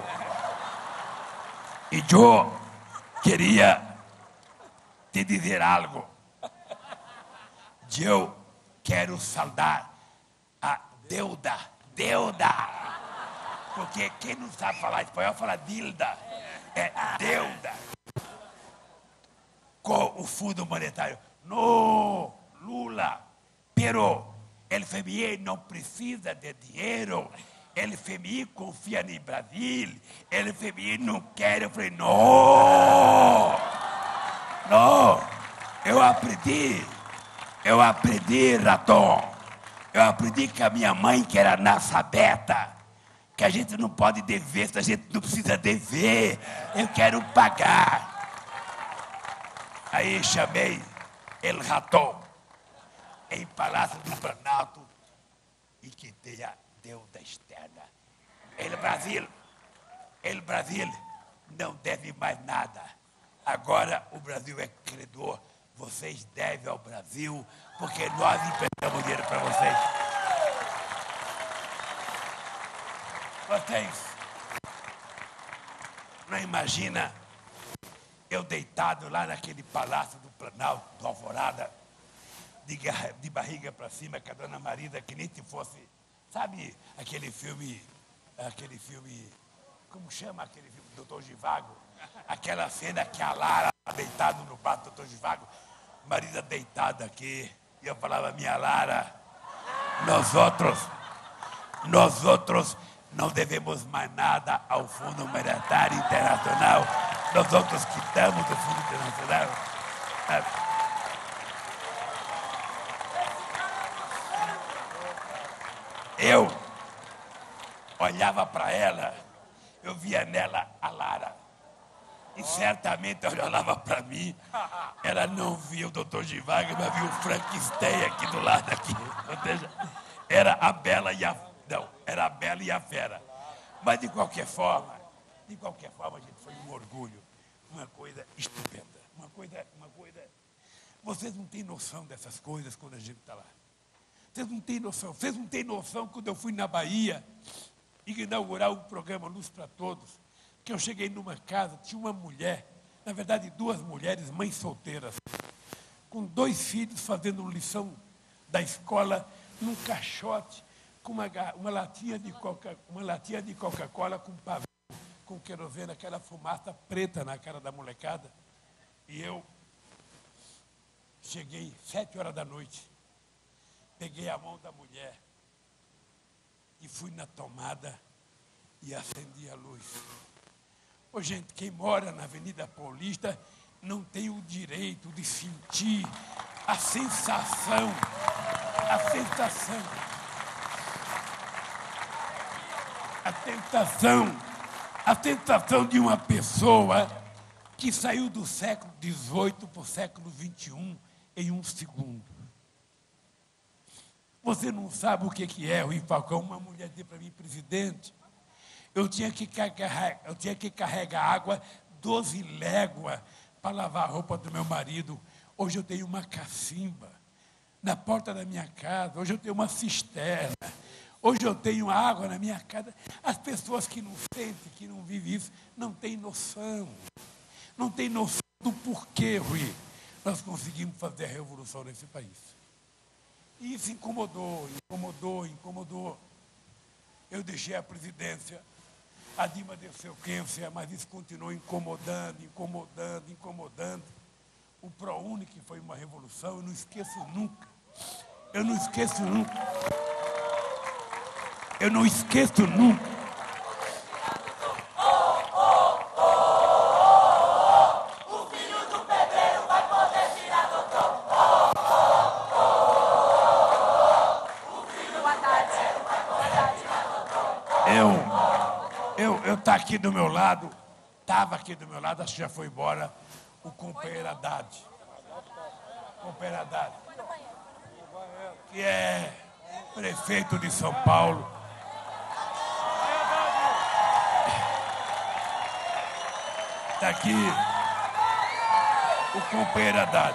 E eu queria te dizer algo. Eu quero saudar a Deuda. Porque quem não sabe falar espanhol fala Dilda. É Deuda. Com o Fundo Monetário. No, Lula. Pero el FMI não precisa de dinheiro. El FMI confia no Brasil. El FMI não quer. Eu falei, não. Eu aprendi, Raton. Eu aprendi com a minha mãe, que era analfabeta, que a gente não pode dever se a gente não precisa dever. Eu quero pagar. Aí chamei El Raton em Palácio do Planalto e quitei a deuda externa. El Brasil não deve mais nada. Agora o Brasil é credor. Vocês devem ao Brasil, porque nós emprestamos dinheiro para vocês. Vocês não imaginam eu deitado lá naquele palácio do Planalto, do Alvorada, de barriga para cima, com a dona Marida, que nem se fosse, sabe aquele filme, como chama aquele filme, Doutor Zhivago? Aquela cena que a Lara deitado no braço do Doutor Zhivago, Marida deitada aqui, e eu falava, minha Lara, nós outros não devemos mais nada ao Fundo Monetário Internacional, nós outros quitamos o Fundo Internacional. Eu olhava para ela, eu via nela a Lara. E certamente ela olhava para mim, ela não via o Dr. Zhivago, mas via o Frankenstein aqui do lado aqui. Ou seja, era a Bela e a Fera. Mas de qualquer forma, a gente foi um orgulho, uma coisa estupenda, uma coisa. Vocês não têm noção dessas coisas quando a gente está lá. Vocês não têm noção quando eu fui na Bahia inaugurar um programa Luz para Todos, que eu cheguei numa casa, tinha uma mulher, na verdade 2 mulheres, mães solteiras, com 2 filhos fazendo lição da escola num caixote, com uma latinha de Coca-Cola com pavio, com querosene, aquela fumaça preta na cara da molecada. E eu cheguei 7 horas da noite, peguei a mão da mulher e fui na tomada e acendi a luz. Ô, gente, quem mora na Avenida Paulista não tem o direito de sentir a sensação de uma pessoa que saiu do século XVIII para o século XXI em um segundo. Você não sabe o que é, Rui Falcão, uma mulher dizer para mim, presidente, eu tinha que carregar água 12 léguas para lavar a roupa do meu marido. Hoje eu tenho uma cacimba na porta da minha casa, hoje eu tenho uma cisterna, hoje eu tenho água na minha casa. As pessoas que não sentem, que não vivem isso, não têm noção. Não têm noção do porquê, Rui, nós conseguimos fazer a revolução nesse país. E isso incomodou. Eu deixei a presidência, a Dilma desceu quência, mas isso continuou incomodando. O ProUni, que foi uma revolução, eu não esqueço nunca. O filho do pedreiro vai poder tirar do tronco. O filho vai poder tirar do tronco. Eu estava aqui do meu lado, acho que já foi embora, o companheiro Haddad. Que é prefeito de São Paulo. Está aqui o companheiro Haddad,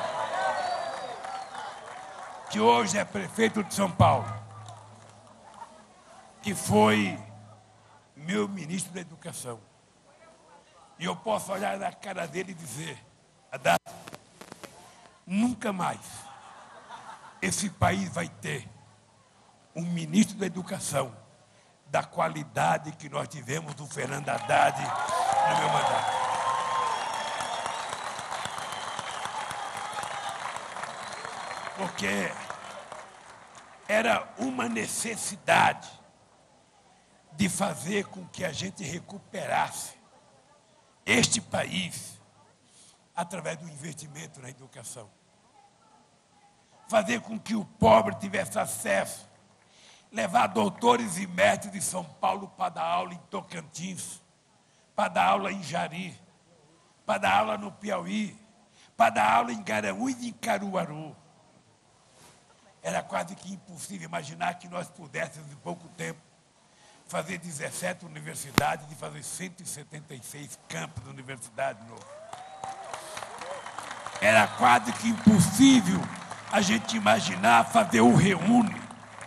que hoje é prefeito de São Paulo, que foi meu ministro da Educação. E eu posso olhar na cara dele e dizer, Haddad, nunca mais esse país vai ter um ministro da Educação da qualidade que nós tivemos do Fernando Haddad no meu mandato. Porque era uma necessidade de fazer com que a gente recuperasse este país através do investimento na educação. Fazer com que o pobre tivesse acesso, levar doutores e mestres de São Paulo para dar aula em Tocantins, para dar aula em Jari, para dar aula no Piauí, para dar aula em Garanhuns e em Caruaru. Era quase que impossível imaginar que nós pudéssemos, em pouco tempo, fazer 17 universidades e fazer 176 campos de universidade novos. Era quase que impossível a gente imaginar fazer o reúne.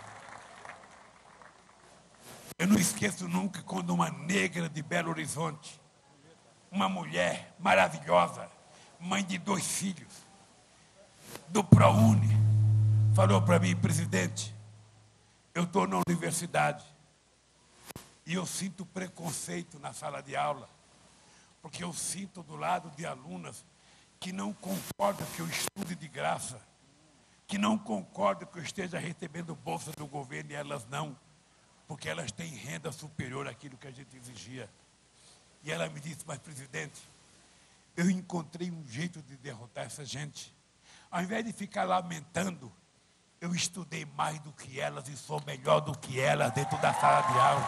Eu não esqueço nunca quando uma negra de Belo Horizonte, uma mulher maravilhosa, mãe de 2 filhos, do ProUni, falou para mim: presidente, eu estou na universidade e eu sinto preconceito na sala de aula, porque eu sinto do lado de alunas que não concordam que eu estude de graça, que não concordam que eu esteja recebendo bolsa do governo e elas não, porque elas têm renda superior àquilo que a gente exigia. E ela me disse: mas presidente, eu encontrei um jeito de derrotar essa gente. Ao invés de ficar lamentando, eu estudei mais do que elas e sou melhor do que elas dentro da sala de aula.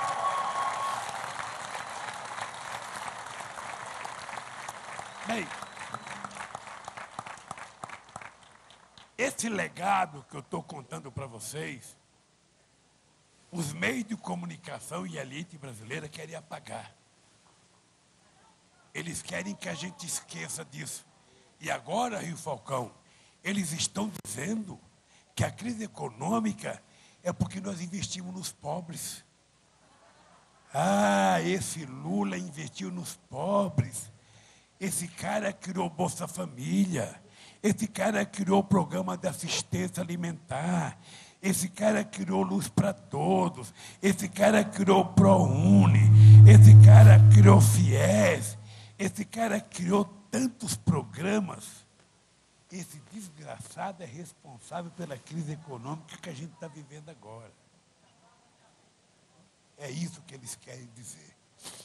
Bem, esse legado que eu estou contando para vocês, os meios de comunicação e a elite brasileira querem apagar. Eles querem que a gente esqueça disso. E agora, Rio Falcão, eles estão dizendo que a crise econômica é porque nós investimos nos pobres. Ah, esse Lula investiu nos pobres. Esse cara criou Bolsa Família. Esse cara criou o programa de assistência alimentar. Esse cara criou Luz para Todos. Esse cara criou ProUni. Esse cara criou FIES. Esse cara criou tantos programas. Esse desgraçado é responsável pela crise econômica que a gente está vivendo agora. É isso que eles querem dizer.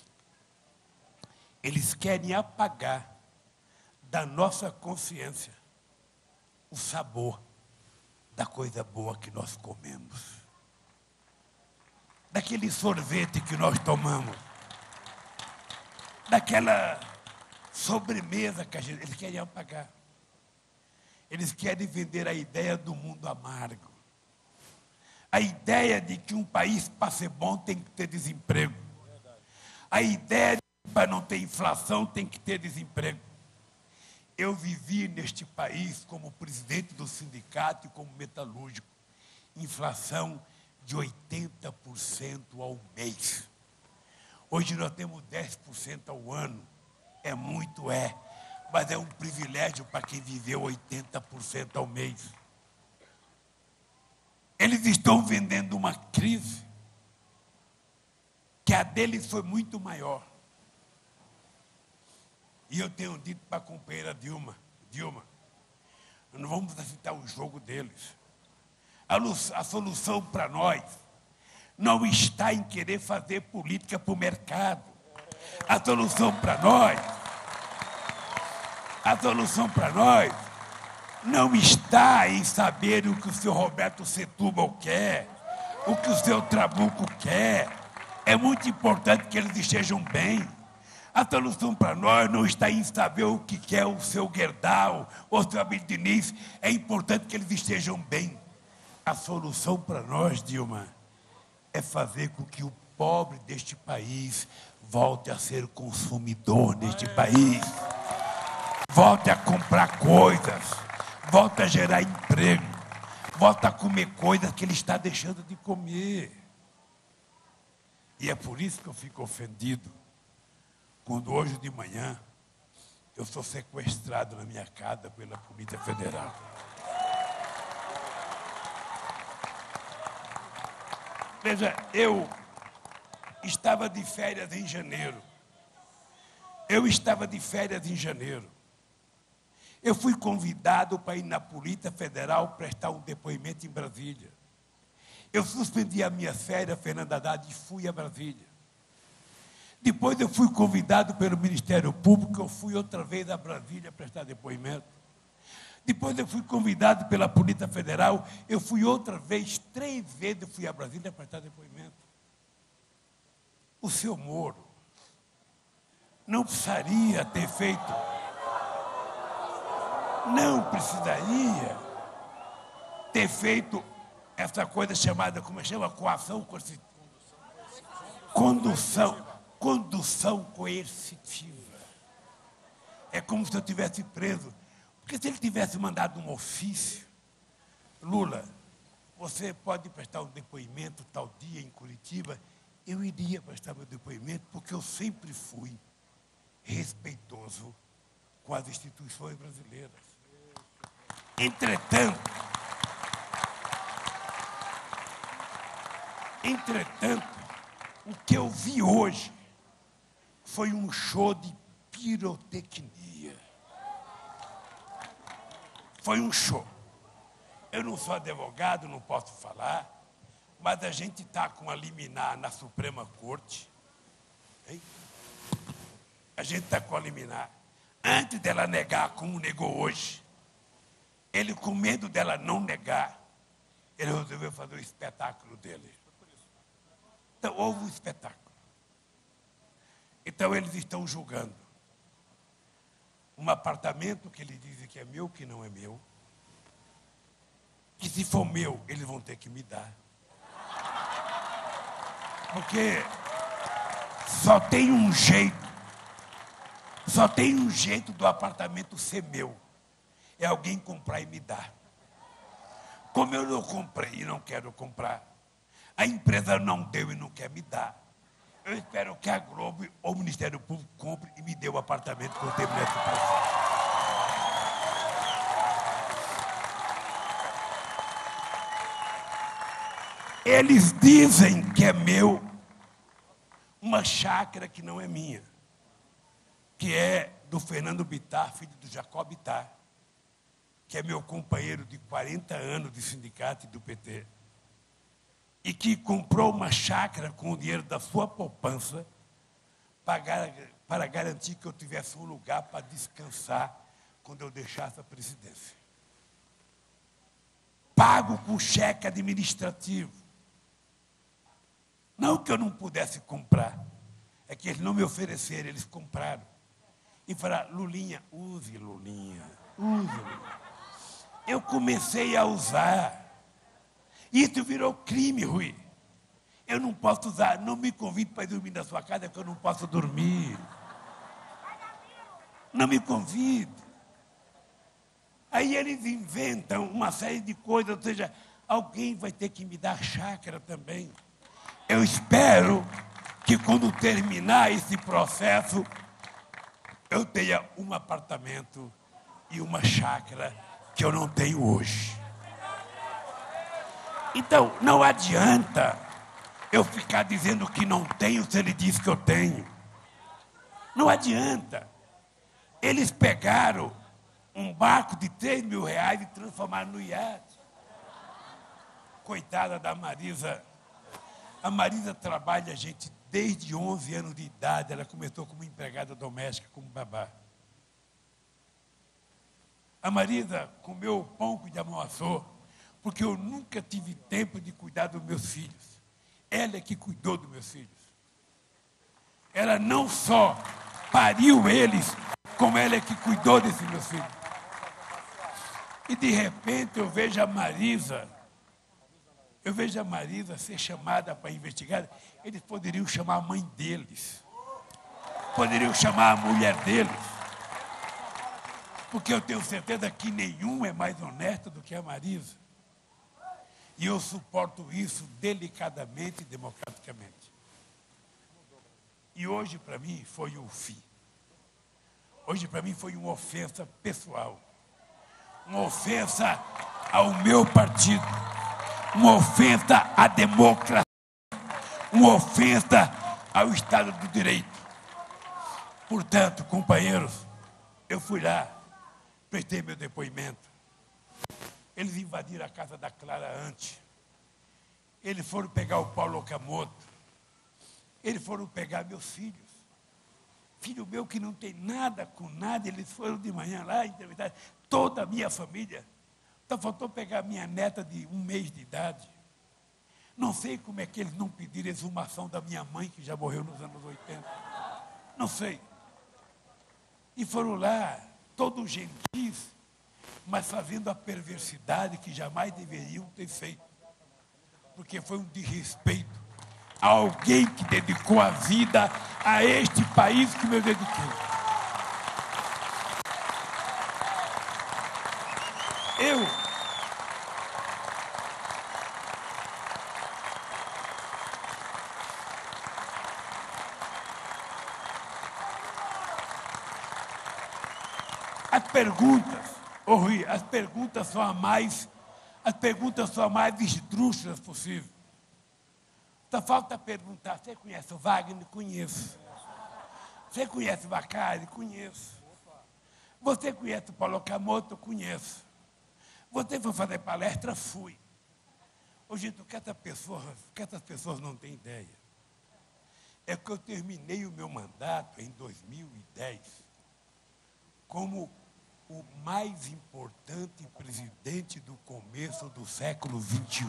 Eles querem apagar da nossa consciência o sabor da coisa boa que nós comemos, daquele sorvete que nós tomamos, daquela sobremesa que eles querem apagar. Eles querem vender a ideia do mundo amargo, a ideia de que um país, para ser bom, tem que ter desemprego, a ideia de que para não ter inflação tem que ter desemprego. Eu vivi neste país como presidente do sindicato e como metalúrgico, inflação de 80% ao mês. Hoje nós temos 10% ao ano. É muito, mas é um privilégio para quem viveu 80% ao mês. Eles estão vendendo uma crise que a deles foi muito maior. E eu tenho dito para a companheira Dilma, não vamos aceitar o jogo deles. A solução para nós não está em querer fazer política para o mercado. A solução para nós não está em saber o que o senhor Roberto Setúbal quer, o que o senhor Trabuco quer. É muito importante que eles estejam bem. A solução para nós não está em saber o que quer o seu Gerdau ou o seu Abílio Diniz. É importante que eles estejam bem. A solução para nós, Dilma, é fazer com que o pobre deste país volte a ser consumidor neste país. Volte a comprar coisas. Volte a gerar emprego. Volte a comer coisas que ele está deixando de comer. E é por isso que eu fico ofendido quando hoje de manhã eu sou sequestrado na minha casa pela Polícia Federal. Veja, eu estava de férias em janeiro. Eu fui convidado para ir na Polícia Federal prestar um depoimento em Brasília. Eu suspendi as minhas férias, Fernando Haddad, e fui a Brasília. Depois eu fui convidado pelo Ministério Público, eu fui outra vez a Brasília prestar depoimento. Depois eu fui convidado pela Polícia Federal, eu fui outra vez, 3 vezes eu fui a Brasília prestar depoimento. O senhor Moro não precisaria ter feito, essa coisa chamada, como chama? Condução coercitiva. É como se eu tivesse preso, Porque se ele tivesse mandado um ofício, Lula, você pode prestar um depoimento tal dia em Curitiba, eu iria prestar meu depoimento, porque eu sempre fui respeitoso com as instituições brasileiras. Entretanto, o que eu vi hoje foi um show de pirotecnia. Foi um show. Eu não sou advogado, não posso falar, mas a gente está com a liminar na Suprema Corte. Hein? A gente está com a liminar. Antes dela negar, como negou hoje, ele, com medo dela não negar, ele resolveu fazer o espetáculo dele. Então, houve um espetáculo. Então, eles estão julgando um apartamento que eles dizem que é meu, que não é meu, que se for meu, eles vão ter que me dar. Porque só tem um jeito do apartamento ser meu. É alguém comprar e me dar. Como eu não comprei e não quero comprar, a empresa não deu e não quer me dar, eu espero que a Globo ou o Ministério Público compre e me dê o apartamento que eu terminei esse processo. Eles dizem que é meu uma chácara que não é minha, que é do Fernando Bittar, filho do Jacob Bittar, que é meu companheiro de 40 anos de sindicato e do PT, e que comprou uma chácara com o dinheiro da sua poupança para garantir que eu tivesse um lugar para descansar quando eu deixasse a presidência. Pago com cheque administrativo. Não que eu não pudesse comprar, é que eles não me ofereceram, eles compraram. E falaram, Lulinha, use, Lulinha, use, Lulinha. Eu comecei a usar. Isso virou crime, Rui. Eu não posso usar, não me convide para dormir na sua casa, porque eu não posso dormir. Não me convide. Aí eles inventam uma série de coisas, ou seja, alguém vai ter que me dar chácara também. Eu espero que quando terminar esse processo, eu tenha um apartamento e uma chácara que eu não tenho hoje. Então, não adianta eu ficar dizendo que não tenho se ele diz que eu tenho. Não adianta. Eles pegaram um barco de 3 mil reais e transformaram no iate. Coitada da Marisa. A Marisa trabalha, gente, desde 11 anos de idade. Ela começou como empregada doméstica, como babá. A Marisa comeu o pão que de mão assou, porque eu nunca tive tempo de cuidar dos meus filhos. Ela é que cuidou dos meus filhos. Ela não só pariu eles, como ela é que cuidou desses meus filhos. E de repente eu vejo a Marisa ser chamada para investigar. Eles poderiam chamar a mãe deles, poderiam chamar a mulher deles, porque eu tenho certeza que nenhum é mais honesto do que a Marisa. E eu suporto isso delicadamente e democraticamente. E hoje, para mim, foi o fim. Hoje, para mim, foi uma ofensa pessoal. Uma ofensa ao meu partido. Uma ofensa à democracia. Uma ofensa ao Estado do Direito. Portanto, companheiros, eu fui lá, prestei meu depoimento. Eles invadiram a casa da Clara antes. Eles foram pegar o Paulo Okamoto. Eles foram pegar meus filhos. Filho meu que não tem nada com nada. Eles foram de manhã lá entrevistar toda a minha família. Então faltou pegar minha neta de 1 mês de idade. Não sei como é que eles não pediram exumação da minha mãe, que já morreu nos anos 80. Não sei. E foram lá, todos gentis, mas fazendo a perversidade que jamais deveriam ter feito. Porque foi um desrespeito a alguém que dedicou a vida a este país que eu dediquei. As perguntas, Rui, as perguntas são as mais esdrúxulas possíveis. Só falta perguntar: você conhece o Wagner? Conheço. Você conhece o Bacari? Conheço. Você conhece o Paulo Okamoto? Conheço. Você foi fazer palestra? Fui. Gente, o que essas pessoas não têm ideia é que eu terminei o meu mandato em 2010 como o mais importante presidente do começo do século XXI.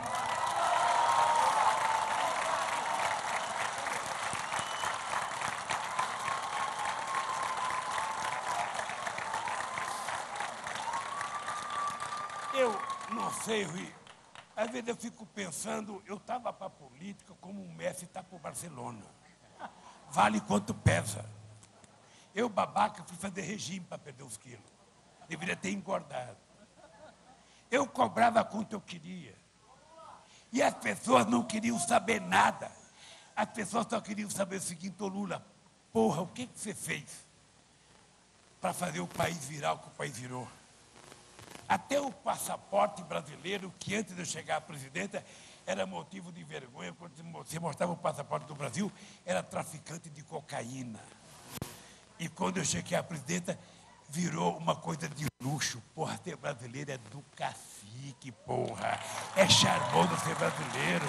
Eu não sei, Rui, às vezes eu fico pensando, eu estava para a política como o Messi está para o Barcelona. Vale quanto pesa. Eu, babaca, fui fazer regime para perder os quilos. Deveria ter engordado. Eu cobrava quanto eu queria. E as pessoas não queriam saber nada. As pessoas só queriam saber o seguinte: ô Lula, porra, o que você fez para fazer o país virar o que o país virou? Até o passaporte brasileiro, que antes de eu chegar à presidência, era motivo de vergonha. Quando você mostrava o passaporte do Brasil, era traficante de cocaína. E quando eu cheguei à presidência, virou uma coisa de luxo. Porra, ser brasileiro é do cacique, porra. É charmoso ser brasileiro.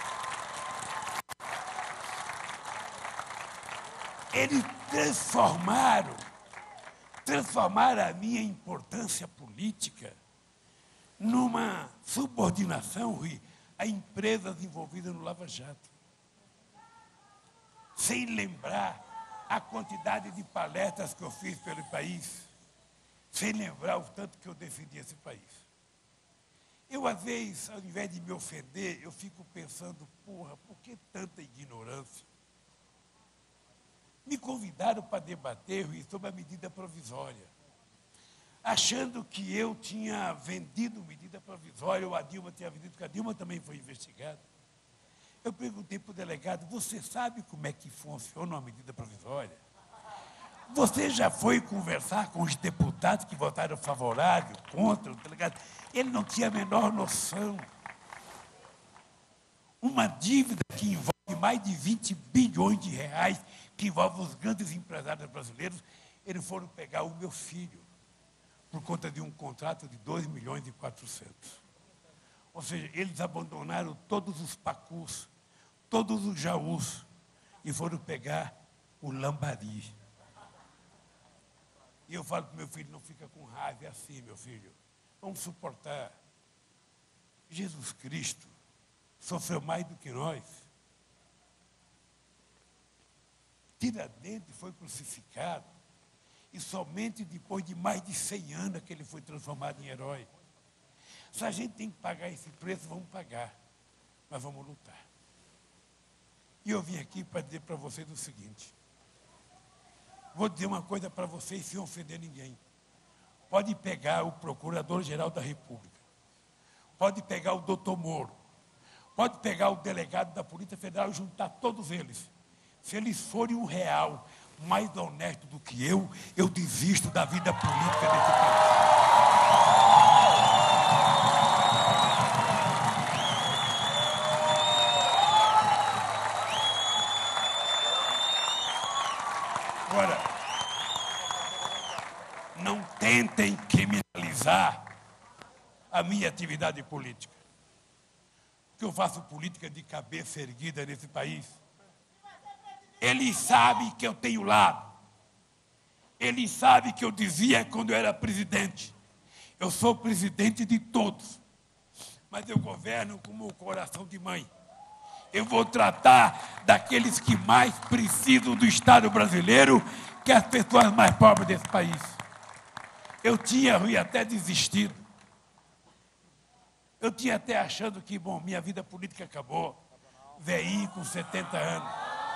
Eles transformaram a minha importância política numa subordinação, Rui, a empresas envolvidas no Lava Jato. Sem lembrar a quantidade de palestras que eu fiz pelo país, sem lembrar o tanto que eu defendi esse país. Eu, às vezes, ao invés de me ofender, eu fico pensando: porra, por que tanta ignorância? Me convidaram para debater, Rui, sobre a medida provisória, achando que eu tinha vendido medida provisória, ou a Dilma tinha vendido, porque a Dilma também foi investigada. Eu perguntei para o delegado: você sabe como é que funciona uma medida provisória? Você já foi conversar com os deputados que votaram favorável, contra o delegado? Ele não tinha a menor noção. Uma dívida que envolve mais de 20 bilhões de reais, que envolve os grandes empresários brasileiros, eles foram pegar o meu filho, por conta de um contrato de 2 milhões e 400. Ou seja, eles abandonaram todos os pacus, todos os jaús, e foram pegar o lambari. E eu falo para o meu filho: não fica com raiva, é assim, meu filho. Vamos suportar. Jesus Cristo sofreu mais do que nós. Tiradentes foi crucificado, e somente depois de mais de 100 anos que ele foi transformado em herói. Se a gente tem que pagar esse preço, vamos pagar, mas vamos lutar. E eu vim aqui para dizer para vocês o seguinte: vou dizer uma coisa para vocês sem ofender ninguém. Pode pegar o Procurador-Geral da República, pode pegar o doutor Moro, pode pegar o delegado da Polícia Federal e juntar todos eles. Se eles forem um real mais honesto do que eu desisto da vida política desse país. Agora, não tentem criminalizar a minha atividade política. Porque eu faço política de cabeça erguida nesse país. Eles sabem que eu tenho lado. Eles sabem que eu dizia quando eu era presidente: eu sou presidente de todos, mas eu governo como o coração de mãe. Eu vou tratar daqueles que mais precisam do Estado brasileiro, que as pessoas mais pobres desse país. Eu tinha, Rui, até desistido. Eu tinha até achando que, bom, minha vida política acabou. Velhinho com 70 anos.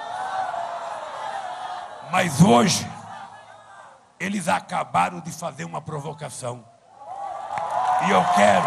Mas hoje, eles acabaram de fazer uma provocação. E eu quero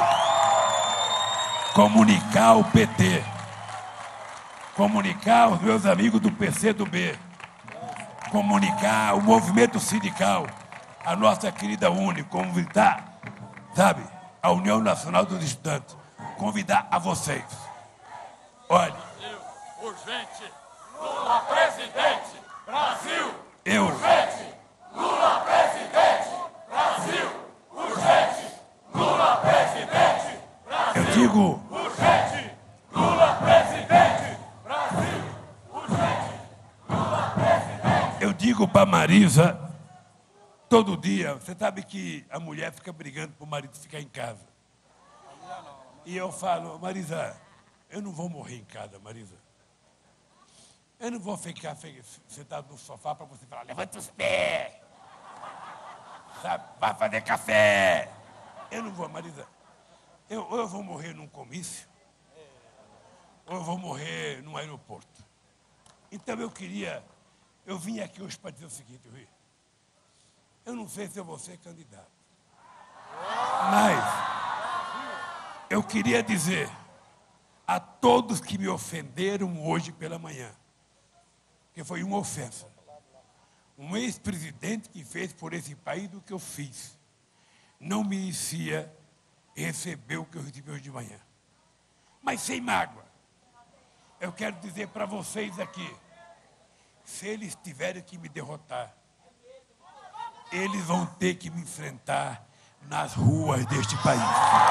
comunicar o PT, comunicar os meus amigos do PCdoB, comunicar o movimento sindical, a nossa querida UNE, convidar, sabe, a União Nacional dos Estudantes, convidar a vocês. Olha, urgente, Lula presidente, Brasil! eu, Urgente, Lula presidente, Brasil! Urgente, Lula presidente, Brasil! eu digo, Urgente, Lula presidente, Brasil! Urgente, Lula presidente! eu digo para Marisa, todo dia, você sabe que a mulher fica brigando para o marido ficar em casa. E eu falo, Marisa, eu não vou morrer em casa, Marisa. Eu não vou ficar sentado no sofá para você falar, levanta os pés. Sabe, vai fazer café. Eu não vou, Marisa. Ou eu vou morrer num comício, ou eu vou morrer num aeroporto. Então eu vim aqui hoje para dizer o seguinte, Rui. Eu não sei se eu vou ser candidato. Mas eu queria dizer a todos que me ofenderam hoje pela manhã, que foi uma ofensa. Um ex-presidente que fez por esse país o que eu fiz, não merecia receber o que eu recebi hoje de manhã. Mas sem mágoa. Eu quero dizer para vocês aqui, se eles tiverem que me derrotar, eles vão ter que me enfrentar nas ruas deste país.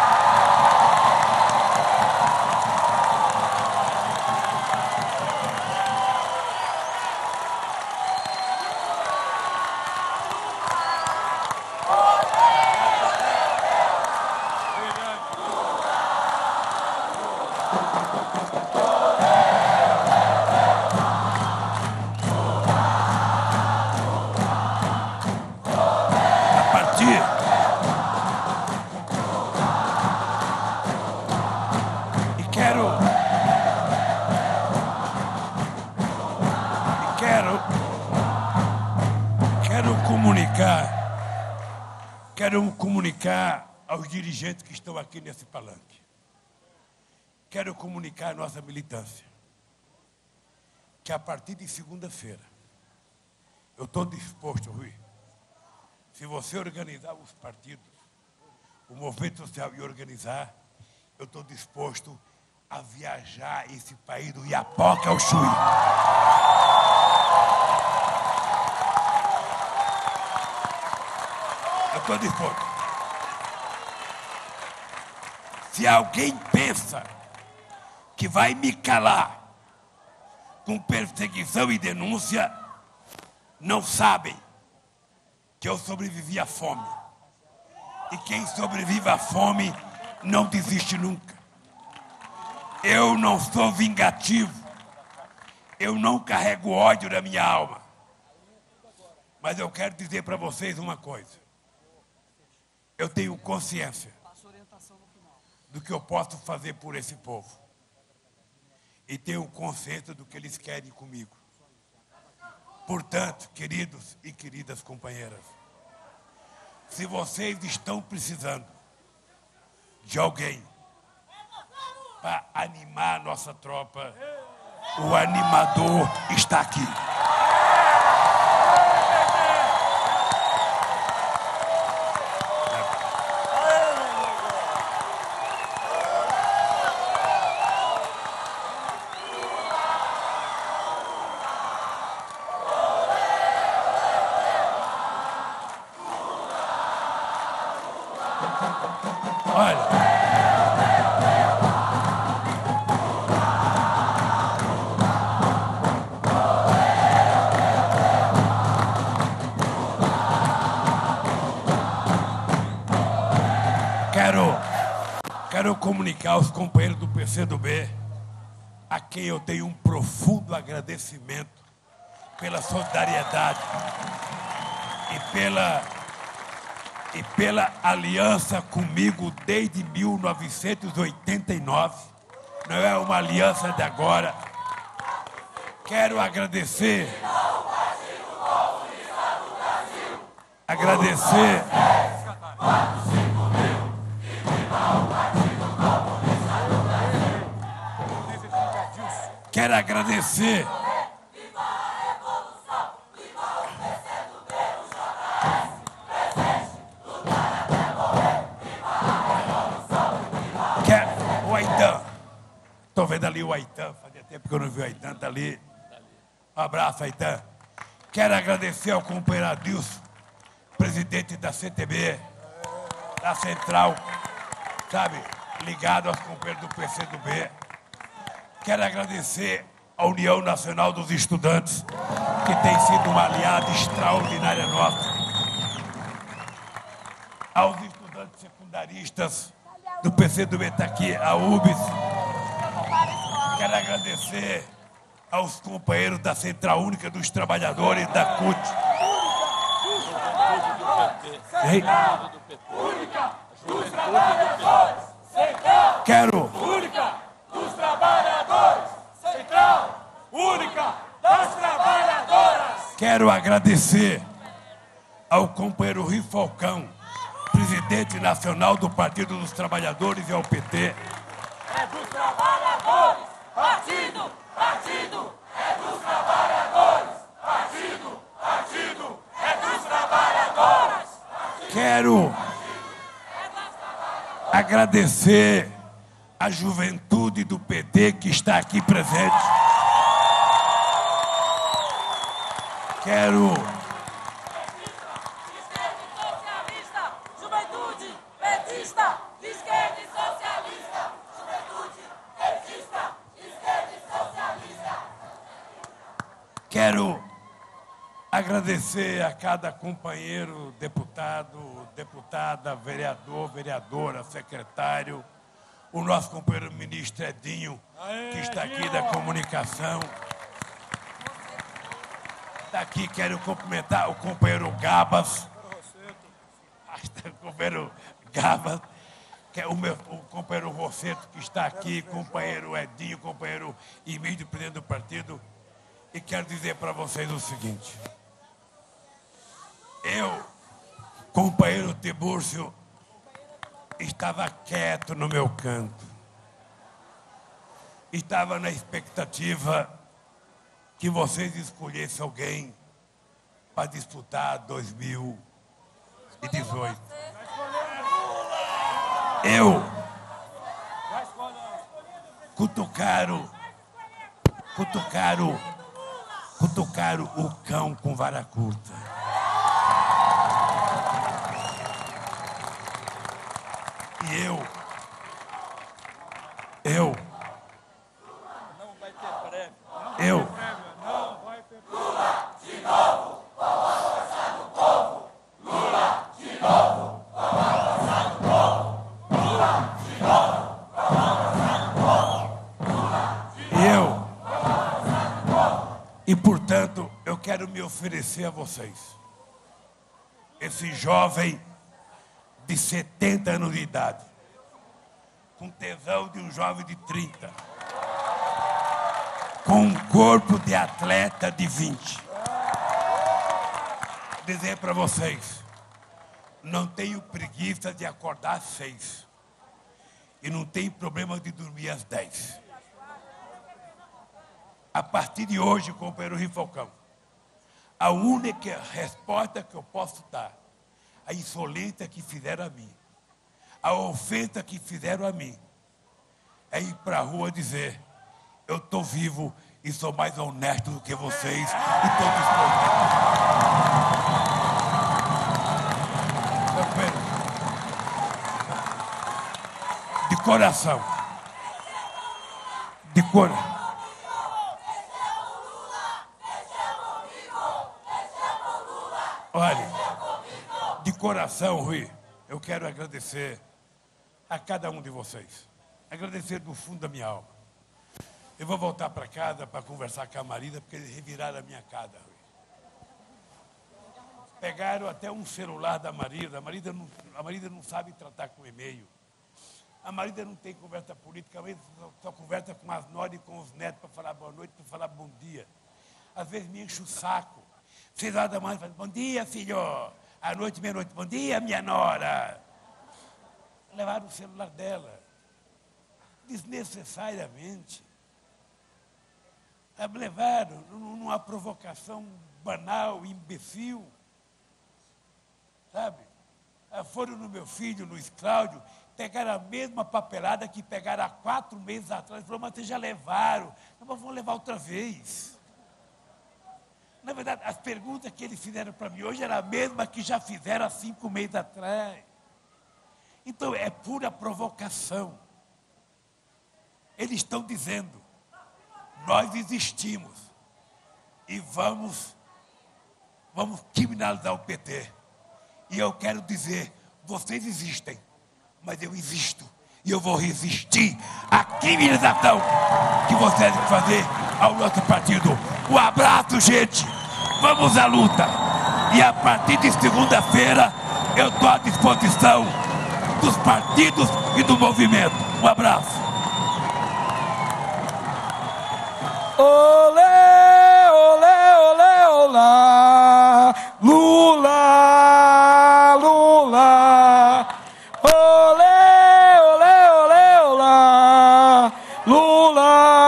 Quero comunicar aos dirigentes que estão aqui nesse palanque. Quero comunicar à nossa militância que a partir de segunda-feira eu estou disposto, Rui, se você organizar os partidos, o movimento social e organizar, eu estou disposto a viajar esse país do Iapoca ao Chuí. Eu estou disposto. Se alguém pensa que vai me calar com perseguição e denúncia, não sabem que eu sobrevivi à fome. E quem sobrevive à fome não desiste nunca. Eu não sou vingativo. Eu não carrego ódio na minha alma. Mas eu quero dizer para vocês uma coisa. Eu tenho consciência do que eu posso fazer por esse povo. E tenho consciência do que eles querem comigo. Portanto, queridos e queridas companheiras, se vocês estão precisando de alguém para animar a nossa tropa, o animador está aqui. Quero comunicar aos companheiros do PCdoB, a quem eu tenho um profundo agradecimento pela solidariedade e pela aliança comigo desde 1989. Não é uma aliança de agora. Quero agradecer Quero agradecer. O Aitan. Estou vendo ali o Aitan. Fazia tempo que eu não vi o Aitan. Está ali. Um abraço, Aitan. Quero agradecer ao companheiro Adilson, presidente da CTB, da Central, sabe, ligado aos companheiros do PCdoB. Quero agradecer à União Nacional dos Estudantes, que tem sido uma aliada extraordinária nossa. Aos estudantes secundaristas do PCdoB, está aqui, a UBS. Quero agradecer aos companheiros da Central Única dos Trabalhadores da CUT. Única dos trabalhadores, Central. Quero. Única dos trabalhadores, Central. Única das trabalhadoras. Quero agradecer ao companheiro Rui Falcão, presidente nacional do Partido dos Trabalhadores e ao PT. É dos trabalhadores, partido, é dos trabalhadores, partido, é dos trabalhadores. Quero agradecer a juventude do PT que está aqui presente. Quero Socialista, juventude, petista, de esquerda e socialista. Juventude, petista, de esquerda e socialista. Quero agradecer a cada companheiro, deputado, deputada, vereador, vereadora, secretário, o nosso companheiro ministro Edinho, que está aqui da comunicação. Daqui quero cumprimentar o companheiro Gabas. O companheiro Gabas, que é o companheiro Rosseto, que está aqui, companheiro Edinho, companheiro Emílio, presidente do partido. E quero dizer para vocês o seguinte. Eu, companheiro Tibúrcio, estava quieto no meu canto. Estava na expectativa que vocês escolhessem alguém para disputar 2018. Eu cutucaram o cão com vara curta. E eu e, portanto, eu quero me oferecer a vocês. Esse jovem de 70 anos de idade, com tesão de um jovem de 30, com um corpo de atleta de 20. Dizer para vocês, não tenho preguiça de acordar às 6 e não tenho problema de dormir às 10. A partir de hoje, companheiro Rui Falcão, a única resposta que eu posso dar, a insolência que fizeram a mim, a ofensa que fizeram a mim, é ir para a rua dizer, eu estou vivo e sou mais honesto do que vocês e estou disposto. De coração. De coração. Olha, de coração, Rui, eu quero agradecer a cada um de vocês. Agradecer do fundo da minha alma. Eu vou voltar para casa para conversar com a Marida, porque eles reviraram a minha casa, Rui. Pegaram até um celular da Marida. A Marida não sabe tratar com e-mail. A Marida não tem conversa política, a Marida só conversa com as noras e com os netos para falar boa noite, para falar bom dia. Às vezes me enche o saco. 6 horas da manhã, fala, bom dia, filho. À noite, meia-noite, bom dia, minha nora. Levaram o celular dela. Desnecessariamente. Me levaram numa provocação banal, imbecil. Sabe? Foram no meu filho, Luiz Cláudio, pegaram a mesma papelada que pegaram há 4 meses atrás. Falou, mas vocês já levaram. Não, mas vão levar outra vez. Na verdade, as perguntas que eles fizeram para mim hoje eram a mesma que já fizeram há 5 meses atrás. Então, é pura provocação. Eles estão dizendo, nós existimos e vamos criminalizar o PT. E eu quero dizer, vocês existem, mas eu existo. E eu vou resistir à criminalização que vocês vão fazer ao nosso partido. Um abraço, gente. Vamos à luta. E a partir de segunda-feira, eu estou à disposição dos partidos e do movimento. Um abraço. Olê, olê, olê, olá. Lula, Lula. Olê, olê, olê, olá. Lula.